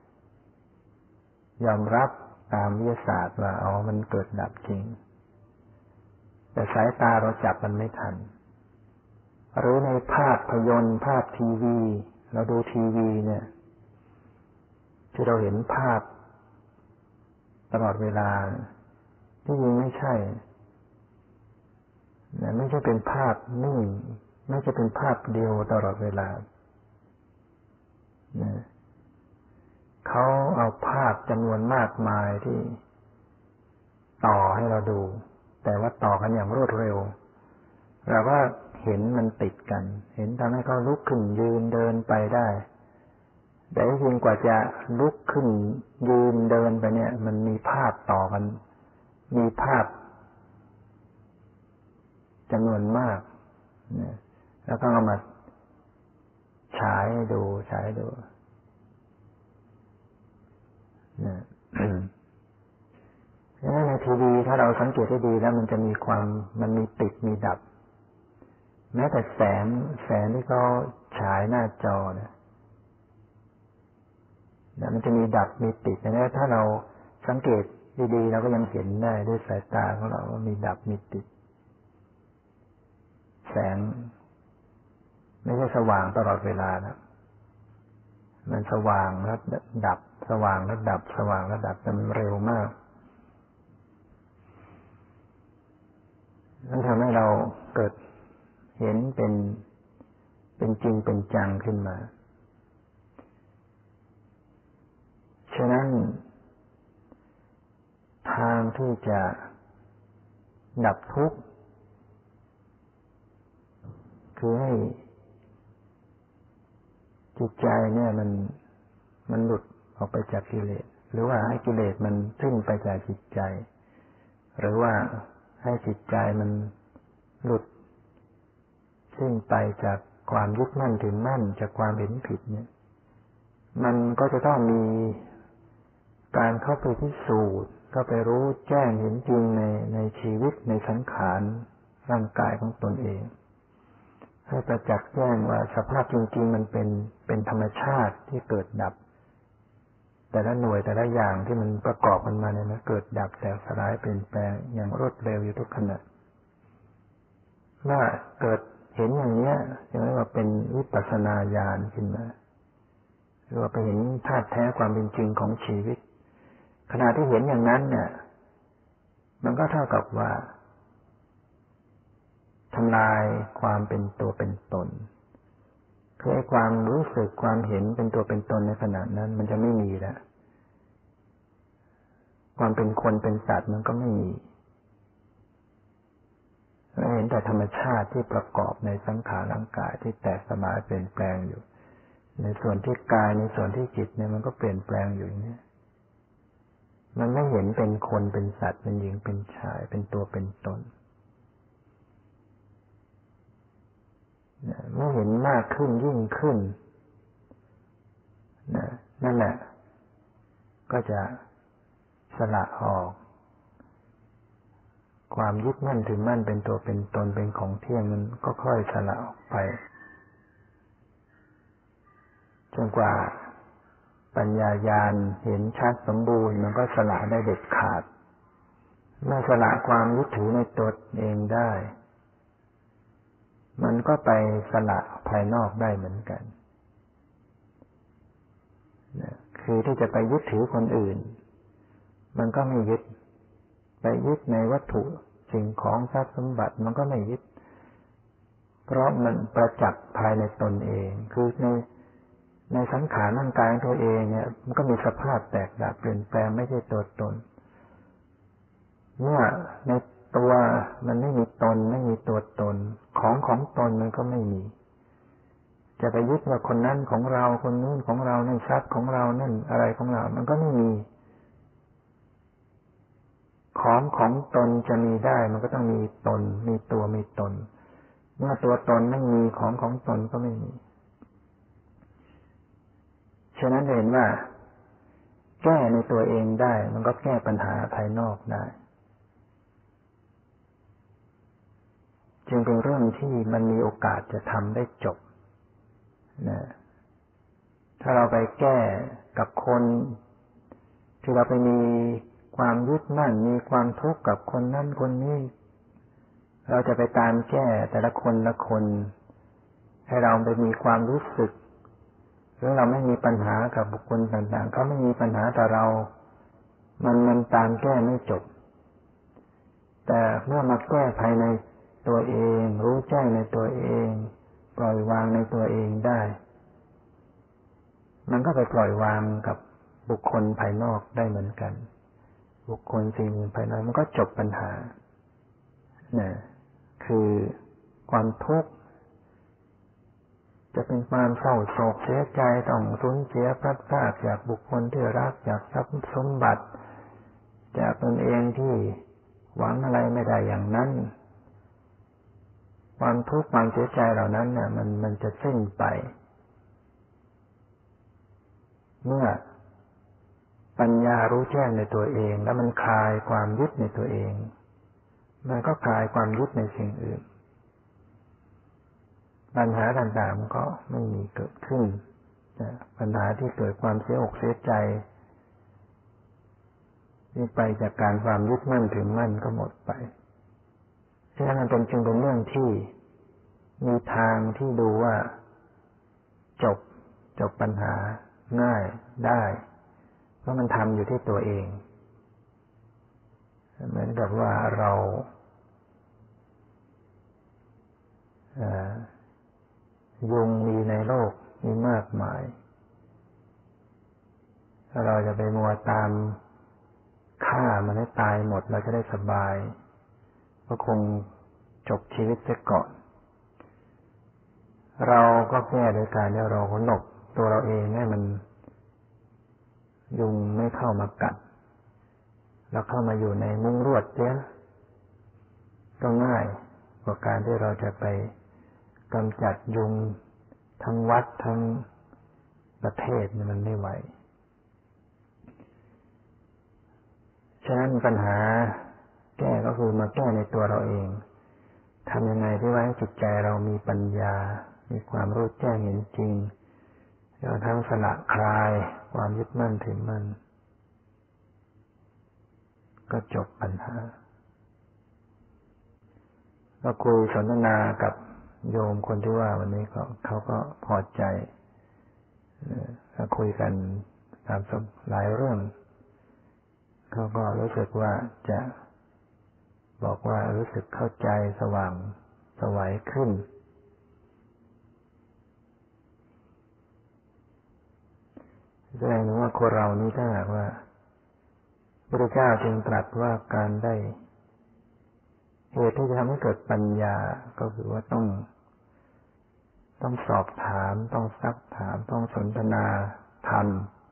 ยอมรับตามวิทยาศาสตร์ว่าอ๋อมันเกิดดับจริงแต่สายตาเราจับมันไม่ทันหรือในภาพยนตร์ภาพทีวีเราดูทีวีเนี่ยที่เราเห็นภาพตลอดเวลาที่จริงไม่ใช่นะไม่ใช่เป็นภาพนิ่งไม่ใช่เป็นภาพเดียวตลอดเวลานะเขาเอาภาพจำนวนมากมายที่ต่อให้เราดูแต่ว่าต่อกันอย่างรวดเร็วเราก็เห็นมันติดกันเห็นทำให้เขาลุกขึ้นยืนเดินไปได้แต่จริงกว่าจะลุกขึ้นยืนเดินไปเนี่ยมันมีภาพต่อกันมีภาพจำนวนมากนะแล้วก็เอามาฉายให้ดูฉายให้ดูนะในทีวีถ้าเราสังเกตให้ดีแล้วมันจะมีความมันมีติดมีดับแม้แต่แสงแสงที่เขาฉายหน้าจอเนี่ยมันจะมีดับมีติดนะถ้าเราสังเกตดีๆเราก็ยังเห็นได้ด้วยสายตาของเราว่ามีดับมีติดแสงไม่ใช่สว่างตลอดเวลานะมันสว่างแล้วดับสว่างแล้วดับสว่างแล้วดับแต่มันเร็วมากนั่นทำให้เราเกิดเห็นเป็นเป็นจริงเป็นจังขึ้นมาฉะนั้นทจะดับทุกข์คือให้จิตใจเนี่ยมันมันหลุดออกไปจากกิเลสหรือว่าให้กิเลสมันสิ้นไปจากจิตใจหรือว่าให้จิตใจมันหลุดสิ้นไปจากความยึดมั่นถือมั่นจากความเห็นผิดเนี่ยมันก็จะต้องมีการเข้าไปพิสูจน์เข้าไปรู้แจ้งเห็นจริงในในชีวิตในสังขารร่างกายของตนเองให้ประจักษ์แจ้งว่าสภาพจริงๆมันเป็นเป็นธรรมชาติที่เกิดดับแต่ละหน่วยแต่ละอย่างที่มันประกอบกันมาเนี่ยนะเกิดดับแตกสลายเปลี่ยนแปลงอย่างรวดเร็วอยู่ทุกขณะเมื่อเกิดเห็นอย่างนี้จะเรียกว่าเป็นวิปัสสนาญาณขึ้นมาหรือว่าไปเห็นธาตุแท้ความเป็นจริงของชีวิตขณะที่เห็นอย่างนั้นเนี่ยมันก็เท่ากับว่าทำลายความเป็นตัวเป็นตนคือไอ้ความรู้สึกความเห็นเป็นตัวเป็นตนในขณะนั้นมันจะไม่มีแล้วความเป็นคนเป็นสัตว์มันก็ไม่มีเราเห็นแต่ธรรมชาติที่ประกอบในสังขารร่างกายที่แตกสลายเปลี่ยนแปลงอยู่ในส่วนที่กายในส่วนที่จิตเนี่ยมันก็เปลี่ยนแปลงอยู่อย่างนี้มันไม่เห็นเป็นคนเป็นสัตว์เป็นหญิงเป็นชายเป็นตัวเป็นตนเมื่อเห็นมากขึ้นยิ่งขึ้นนั่นแหละก็จะสละออกความยึดมั่นถือมั่นเป็นตัวเป็นตนเป็นของเที่ยงมันก็ค่อยสละออกไปจนกว่าปัญญาญาณเห็นชัดสมบูรณ์มันก็สละได้เด็ดขาดเมื่อสละความยึดถือในตัวเองได้มันก็ไปสละภายนอกได้เหมือนกันคือที่จะไปยึดถือคนอื่นมันก็ไม่ยึดไปยึดในวัตถุสิ่งของทรัพย์สมบัติมันก็ไม่ยึดเพราะมันประจักษ์ภายในตนเองคือในในสังขารร่างกายของตัวเองเนี่ยมันก็มีสภาพแตกดับเปลี่ยนแปลงไม่ใช่ตัวตนเมื่อในตัวมันไม่มีตนไม่มีตัวตนของของตนมันก็ไม่มีจะไปยึดว่าคนนั้นของเราคนนู้นของเรานั่นทรัพย์ของเรานั่นอะไรของเรามันก็ไม่มีของของตนจะมีได้มันก็ต้องมีตนมีตัวมีตนเมื่อตัวตนไม่มีของของตนก็ไม่มีฉะนั้นเห็นว่าแก้ในตัวเองได้มันก็แก้ปัญหาภายนอกได้จึงเป็นเรื่องที่มันมีโอกาสจะทำได้จบนะถ้าเราไปแก้กับคนที่เราไปมีความยึดมั่นมีความทุกข์กับคนนั้นคนนี้เราจะไปตามแก้แต่ละคนละคนให้เราไปมีความรู้สึกหรือเราไม่มีปัญหากับบุคคลต่างๆเขาไม่มีปัญหาแต่เรามันมันตามแก้ไม่จบแต่เมื่อมาแก้ภายในตัวเองรู้แจ้งในตัวเองปล่อยวางในตัวเองได้มันก็ไปปล่อยวางกับบุคคลภายนอกได้เหมือนกันบุคคลสิ่งภายนอกมันก็จบปัญหาเนี่ยคือความทุกข์จะเป็นความเศร้าโศกเสียใจต้องสูญเสียพลัดพรากจากบุคคลที่รักจากทรัพย์สมบัติจากตนเองที่หวังอะไรไม่ได้อย่างนั้นความทุกข์ความเสียใจเหล่านั้นเนี่ยมันมันจะสิ้นไปเมื่อปัญญารู้แจ้งในตัวเองแล้วมันคลายความยึดในตัวเองมันก็คลายความยึดในสิ่งอื่นปัญหาต่างๆมันก็ไม่มีเกิดขึ้นปัญหาที่เกิดความเสียอกเสียใจที่ไปจากการความยึดมั่นถือมั่นก็หมดไปฉะนั้นมันเป็นจึงเป็นเรื่องที่มีทางที่ดูว่าจบจบปัญหาง่ายได้เพราะมันทำอยู่ที่ตัวเองเหมือนกับว่าเรายุงมีในโลกมีมากมายถ้าเราจะไปมัวตามฆ่ามันให้ตายหมดเราจะได้สบายก็คงจบชีวิตเสียก่อนเราก็แก้โดยการที่เราหลบตัวเราเองให้มันยุงไม่เข้ามากัดแล้วเข้ามาอยู่ในมุ้งลวดเสียก็ง่ายกว่าการที่เราจะไปกำจัดยุงทั้งวัดทั้งประเทศมันไม่ไหวฉะนั้นปัญหาแก้ก็คือมาแก้ในตัวเราเองทำยังไงที่ว่าให้จิตใจเรามีปัญญามีความรู้แจ้งเห็นจริงจนทั้งสละคลายความยึดมั่นถือมั่นก็จบปัญหาก็คุยสนทนากับโยมคนที่ว่าวันนี้ก็เขาก็พอใจก็คุยกันตามหลายเรื่องเขาก็รู้สึกว่าจะบอกว่ารู้สึกเข้าใจสว่างไสวขึ้นแสดงว่าคนเรานี้ถ้าหากว่าพระพุทธเจ้าจึงตรัสว่าการได้เหตุที่จะทำให้เกิดปัญญาก็คือว่าต้องต้องสอบถามต้องซักถามต้องสนทนาธรรม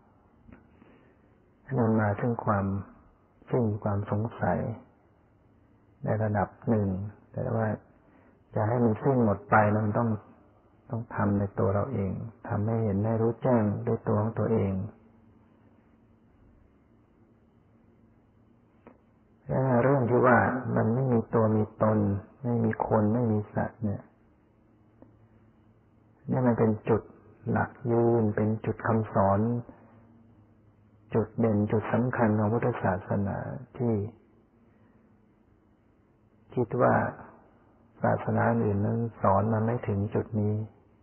ให้นำมาซึ่งความซึ่งความสงสัยในระดับหนึ่งแต่ว่าจะให้มันสิ้นหมดไปมันต้องต้องทำในตัวเราเองทำให้เห็นให้รู้แจ้งด้วยตัวของตัวเองเรื่องที่ว่ามันไม่มีตัวมีตนไม่มีคนไม่มีสัตว์เนี่ยนี่มันเป็นจุดหลักยืนเป็นจุดคำสอนจุดเด่นจุดสำคัญของพุทธศาสนาที่คิดว่าศาสนาอื่นนั้นสอนมาไม่ถึงจุดนี้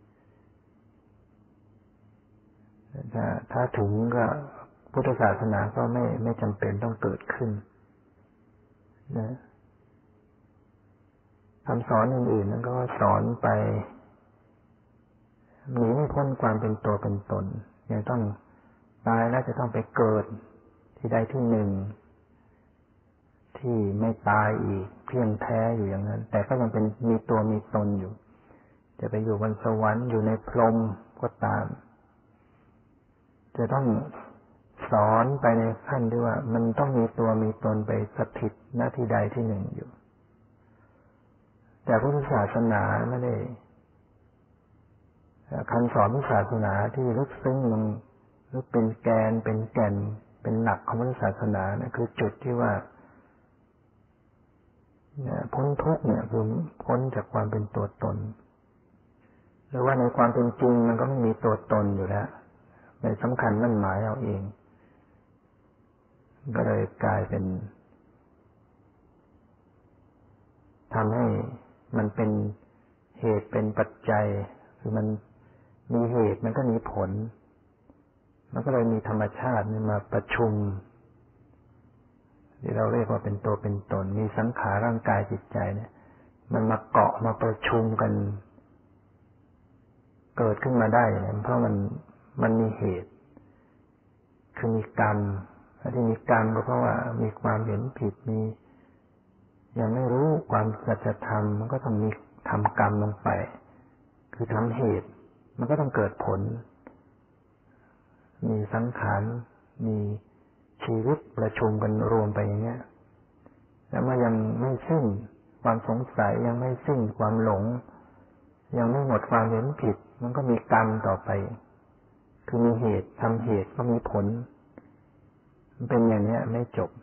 ถ้าถ้าถึงก็พุทธศาสนาก็ไม่ไม่จำเป็นต้องเกิดขึ้นนะคำสอนอื่นๆนั้นก็สอนไปหนีไม่พ้นความเป็นตัวเป็นตนยังต้องตายแล้วจะต้องไปเกิดที่ใดที่หนึ่งที่ไม่ตายอีกเพียงแท้อยู่อย่างนั้นแต่ก็ยังเป็นมีตัวมีตนอยู่จะไปอยู่บนสวรรค์อยู่ในพรหมก็ตามจะต้องสอนไปในขั้นที่ว่ามันต้องมีตัวมีตนไปสถิตณที่ใดที่หนึ่งอยู่แต่พุทธศาสนาไม่ได้คำสอนพุทธศาสนาที่ลึกซึ้งมันหรือเป็นแกนเป็นแก่นเป็นหลักของพุทธศาสนานะคือจุดที่ว่าพ้นทุกข์เนี่ยคือพ้นจากความเป็นตัวตนหรือว่าในความเป็นจริงมันก็ไม่มีตัวตนอยู่แล้วในสำคัญมั่นหมายเอาเองก็เลยกลายเป็นทำให้มันเป็นเหตุเป็นปัจจัยคือมันมีเหตุมันก็มีผลมันก็เลยมีธรรมชาติมาประชุมที่เราเรียกว่าเป็นตัวเป็นตนมีสังขารร่างกายจิตใจเนี่ยมันมาเกาะมาประชุมกันเกิดขึ้นมาได้เนี่ยเพราะมันมันมีเหตุคือมีกรรมที่มีกรรมก็เพราะว่ามีความเห็นผิดมียังไม่รู้ความสัจธรรมมันก็ต้องมีทำกรรมลงไปคือทำเหตุมันก็ต้องเกิดผลมีสังขารมีชีวิตประชุมกันรวมไปอย่างเงี้ยแล้วมันยังไม่สิ้นความสงสัยยังไม่สิ้นความหลงยังไม่หมดความเห็นผิดมันก็มีกรรมต่อไปคือมีเหตุทำเหตุก็มีผลมันเป็นอย่างนี้ไม่จบ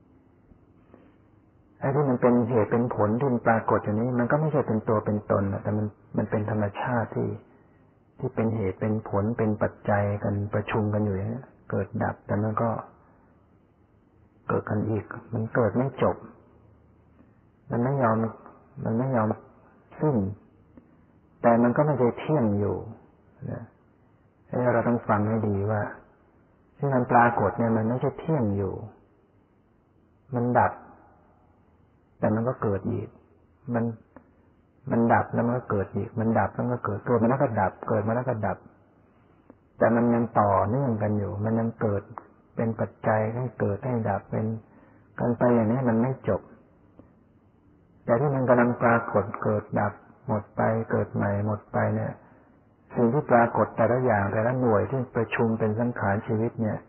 ไอ้ที่มันเป็นเหตุเป็นผลที่มันปรากฏอย่างนี้มันก็ไม่ใช่เป็นตัวเป็นตนแต่มันมันเป็นธรรมชาติที่ที่เป็นเหตุเป็นผลเป็นปัจจัยกันประชุมกันอยู่อย่างนี้เกิดดับแต่มันก็เกิดกันอีกมันเกิดไม่จบมันไม่ยอมมันไม่ยอมสิ้นแต่มันก็ไม่ใช่เที่ยงอยู่นะให้เราต้องฟังให้ดีว่าที่มันปรากฏเนี่ยมันไม่ใช่เที่ยงอยู่มันดับแต่มันก็เกิดอีกมันมันดับแล้วมันก็เกิดอีกมันดับแล้วมันก็เกิดตัวมันแล้วก็ดับเกิดมาแล้วก็ดับแต่มันยังต่อเนื่องกันอยู่มันยังเกิดเป็นปัจจัยให้เกิดให้ดับเป็นกันไปอย่างนี้มันไม่จบแต่ที่มันกำลังปรากฏเกิดดับหมดไปเกิดใหม่หมดไปเนี่ยสิ่งที่ปรากฏแต่ละอย่างแต่ละหน่วยที่ประชุมเป็นสังขารชีวิตเนี่ย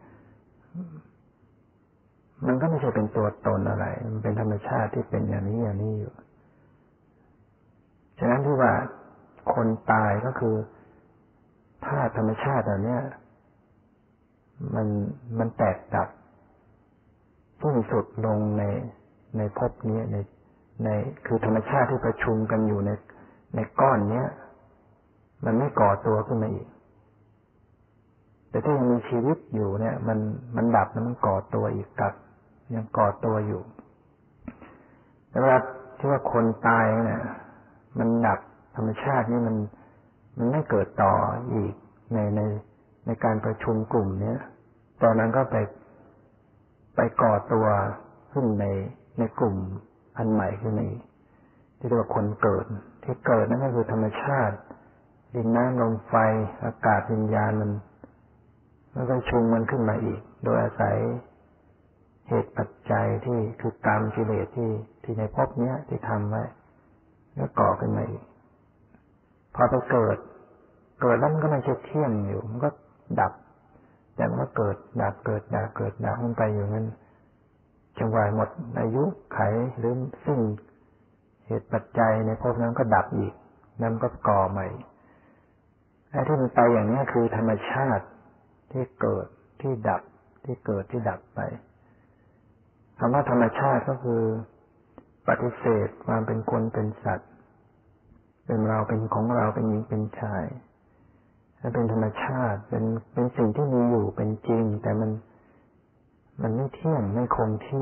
มันก็ไม่ใช่เป็นตัวตนอะไรมันเป็นธรรมชาติที่เป็นอย่างนี้อย่างนี้อยู่ฉะนั้นที่ว่าคนตายก็คือถ้าธรรมชาติอันเนี้ยมันมันแตกดับสิ้นสุดลงในในภพนี้ในในคือธรรมชาติที่ประชุมกันอยู่ในในก้อนเนี้ยมันไม่ก่อตัวขึ้นมาอีกแต่ถ้ายังมีชีวิตอยู่เนี่ยมันมันดับแล้วมันก่อตัวอีกกับยังก่อตัวอยู่แต่เวลาที่ว่าคนตายเนี่ยมันดับธรรมชาตินี่มันมันไม่เกิดต่ออีกในในในการประชุมกลุ่มเนี้ยตอนนั้นก็ไปไปก่อตัวขึ้นในในกลุ่มอันใหม่ขึ้นมาอีกที่เรียกว่าคนเกิดที่เกิดนั่นก็คือธรรมชาติดินน้ำลมไฟอากาศวิญญาณมันมันก็ชุมมันขึ้นมาอีกโดยอาศัยเหตุปัจจัยที่คือกรรมกิเลสที่ที่ในภพเนี้ยที่ทำไว้แล้วก่อขึ้นมาอีกพอไปเกิดเกิดแล้วมันก็ไม่ใช่เที่ยงอยู่มันก็ดับแต่มันก็เกิดดับเกิดดับเกิดดับมันไปอยู่งั้นจนกว่าหมดอายุไขหรือซึ่งเหตุปัจจัยในภพนั้นก็ดับอีกนั้นก็ก่อใหม่ไอ้ที่มันไปอย่างนี้คือธรรมชาติที่เกิดที่ดับที่เกิดที่ดับไปคำว่าธรรมชาติก็คือปฏิเสธความเป็นคนเป็นสัตว์เป็นเราเป็นของเราเป็นหญิงเป็นชายและเป็นธรรมชาติเป็นเป็นสิ่งที่มีอยู่เป็นจริงแต่มันมันไม่เที่ยงไม่คงที่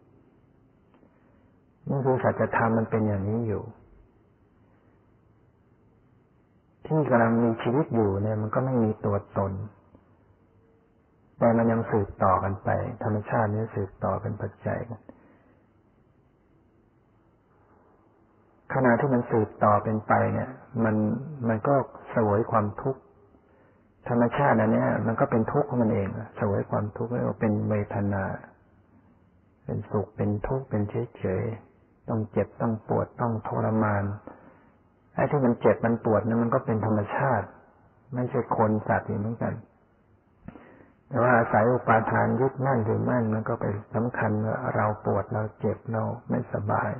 นี่คือสัจธรรมมันเป็นอย่างนี้อยู่ที่กำลังมีชีวิตอยู่เนี่ยมันก็ไม่มีตัวตนแต่มันยังสืบต่อกันไปธรรมชาตินี้สืบต่อเป็นปัจจัยกันขณะที่มันสืบต่อเป็นไปเนี่ยมันมันก็เสวยความทุกข์ธรรมชาติอันนี้มันก็เป็นทุกข์ของมันเองเสวยความทุกข์แล้วเป็นเวทนาเป็นสุขเป็นทุกข์เป็นเฉยๆต้องเจ็บต้องปวดต้องทรมานไอ้ที่มันเจ็บมันปวดนั้นมันก็เป็นธรรมชาติไม่ใช่คนสัตว์เหมือนกันแต่ว่าอาศัยอุปาทานยึดมั่นถือมั่นมันก็ไปสำคัญว่าเราปวดเราเจ็บเราไม่สบาย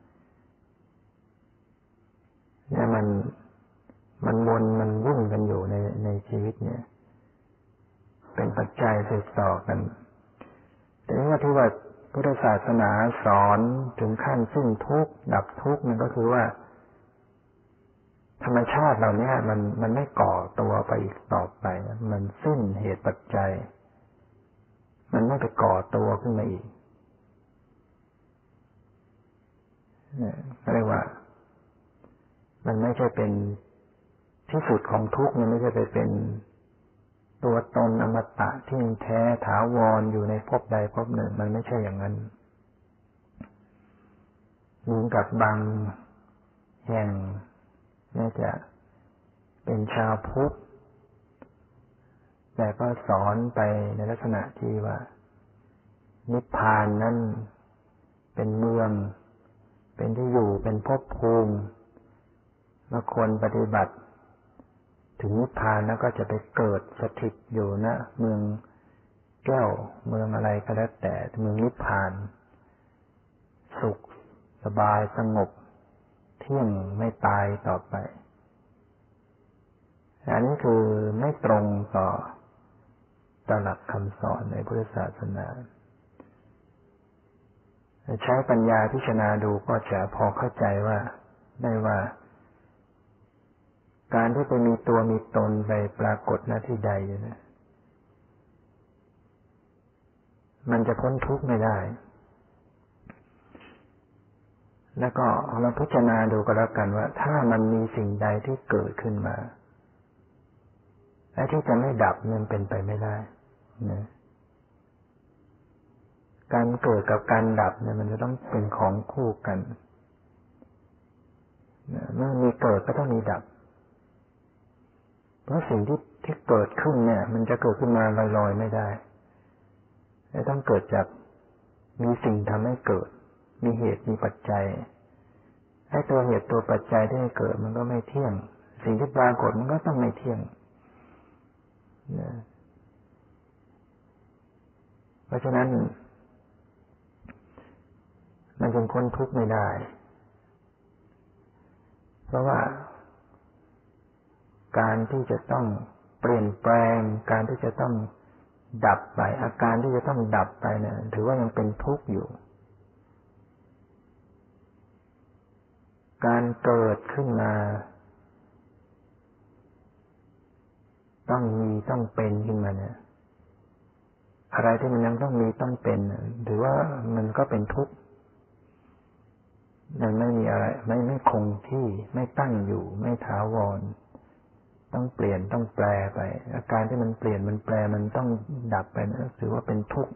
เนี่ยมันมันวนมันวุ่นกันอยู่ในในชีวิตเนี่ยเป็นปัจจัยสืบต่อกันแต่ว่าที่ว่าพุทธศาสนาสอนถึงขั้นสิ้นทุกข์ดับทุกข์นั่นก็คือว่าธรรมชาติเหล่านี้มันมันไม่ก่อตัวไปอีกต่อไปมันสิ้นเหตุปัจจัยมันไม่ไปก่อตัวขึ้นมาอีกเนี่ยเรียกว่ามันไม่ใช่เป็นที่สุดของทุกข์มันไม่ใช่ไปเป็นตัวตนอมตะที่แท้ถาวรอยู่ในภพใดภพหนึ่งมันไม่ใช่อย่างนั้นเหมือนกับบางแห่งน่าจะเป็นชาวพุทธแต่ก็สอนไปในลักษณะที่ว่านิพพานนั้นเป็นเมืองเป็นที่อยู่เป็นภพภูมิและคนปฏิบัติถึงนิพพานแล้วก็จะไปเกิดสถิตอยู่ณเมืองแก้วเมืองอะไรก็แล้วแต่เมืองนิพพานสุขสบายสงบเที่ยงไม่ตายต่อไปอันนี้คือไม่ตรงต่อตามหลักคำสอนในพุทธศาสนาใช้ปัญญาพิจารณาดูก็จะพอเข้าใจว่าได้ว่าการที่ไปมีตัวมีตนไปปรากฏหน้าที่ใดนะมันจะพ้นทุกข์ไม่ได้แล้วก็เราพิจารณาดูก็แล้วกันว่าถ้ามันมีสิ่งใดที่เกิดขึ้นมาไอ้ที่จะไม่ดับมันเป็นไปไม่ได้นะการเกิดกับการดับเนี่ยมันจะต้องเป็นของคู่กันนะเมื่อมีเกิดก็ต้องมีดับเพราะสิ่งที่ที่เกิดขึ้นเนี่ยมันจะเกิดขึ้นมาลอยๆไม่ได้จะต้องเกิดจากมีสิ่งทำให้เกิดมีเหตุมีปัจจัยไอ้ตัวเหตุตัวปัจจัยที่ให้เกิดมันก็ไม่เที่ยงสิ่งที่ปรากฏมันก็ต้องไม่เที่ยงนะเพราะฉะนั้นมันจึงพ้นทุกข์ไม่ได้เพราะว่าการที่จะต้องเปลี่ยนแปลงการที่จะต้องดับไปอาการที่จะต้องดับไปเนี่ยถือว่ายังเป็นทุกข์อยู่การเกิดขึ้นมาต้องมีต้องเป็นขึ้นมาเนี่ยอะไรที่มันยังต้องมีต้องเป็นถือว่ามันก็เป็นทุกข์ยังไม่มีอะไรไม่ไม่คงที่ไม่ตั้งอยู่ไม่ถาวรต้องเปลี่ยนต้องแปรไปอาการที่มันเปลี่ยนมันแปรมันต้องดับไปนะถือว่าเป็นทุกข์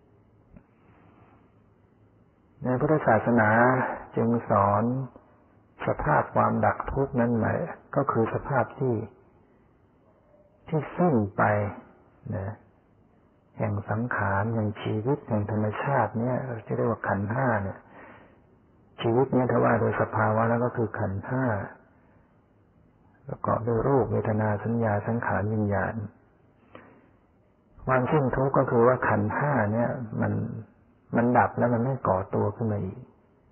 ในพุทธศาสนาจึงสอนสภาพความดับทุกข์นั้นหมายก็คือสภาพที่ที่สิ้นไปนะแห่งสังขารแห่งชีวิตแห่งธรรมชาติเนี่ยจะเรียกว่าขันธ์ห้าเนี่ยชีวิตเนี่ยถ้าว่าโดยสภาวะแล้วก็คือขันธ์ห้าประกอบด้วยรูปเวทนาสัญญาสังขารวิญญาณความสิ้นทุกข์ก็คือว่าขันธ์ห้าเนี่ยมันมันดับแล้วมันไม่ก่อตัวขึ้นมาอีก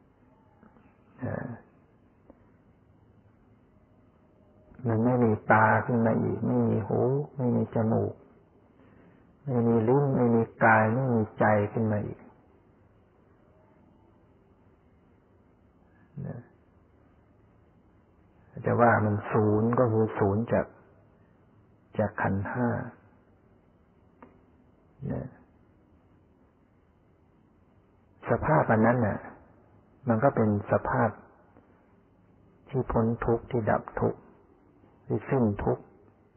มันไม่มีตาขึ้นมาอีกไม่มีหูไม่มีจมูกไม่มีลิ้นไม่มีกายไม่มีใจขึ้นมาอีกจะว่ามันศูนย์ก็คือศูนย์จากจากขันธ์ห้าสภาพอันนั้นน่ะมันก็เป็นสภาพที่พ้นทุกข์ที่ดับทุกข์ที่สิ้นทุกข์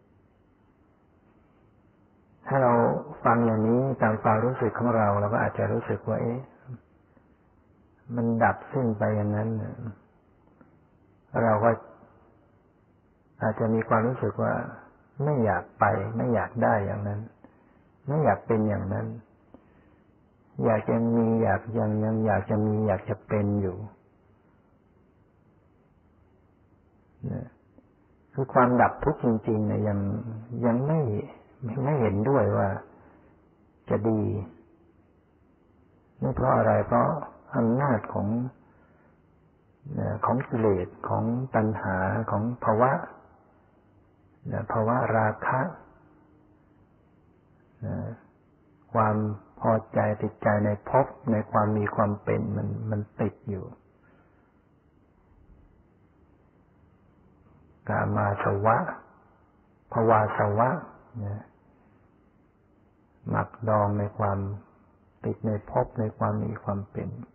ถ้าเราฟังอย่างนี้ตามความรู้สึกของเราเราก็อาจจะรู้สึกว่าเอ๊ะมันดับสิ้นไปอย่างนั้นเราก็อาจจะมีความรู้สึกว่าไม่อยากไปไม่อยากได้อย่างนั้นไม่อยากเป็นอย่างนั้นอยากจะมีอยากยังยังอยากจะมีอยากจะเป็นอยู่นะคือความดับทุกข์จริงๆเนี่ยยังยังไม่ไม่เห็นด้วยว่าจะดีนี่เพราะอะไรเพราะอำนาจของของกิเลสของตัณหาของภาวะภาวะราคะความพอใจติดใจในภพในความมีความเป็นมันมันติดอยู่กามาสวะภวาสวะหมักดองในความติดในภพในความมีความเป็น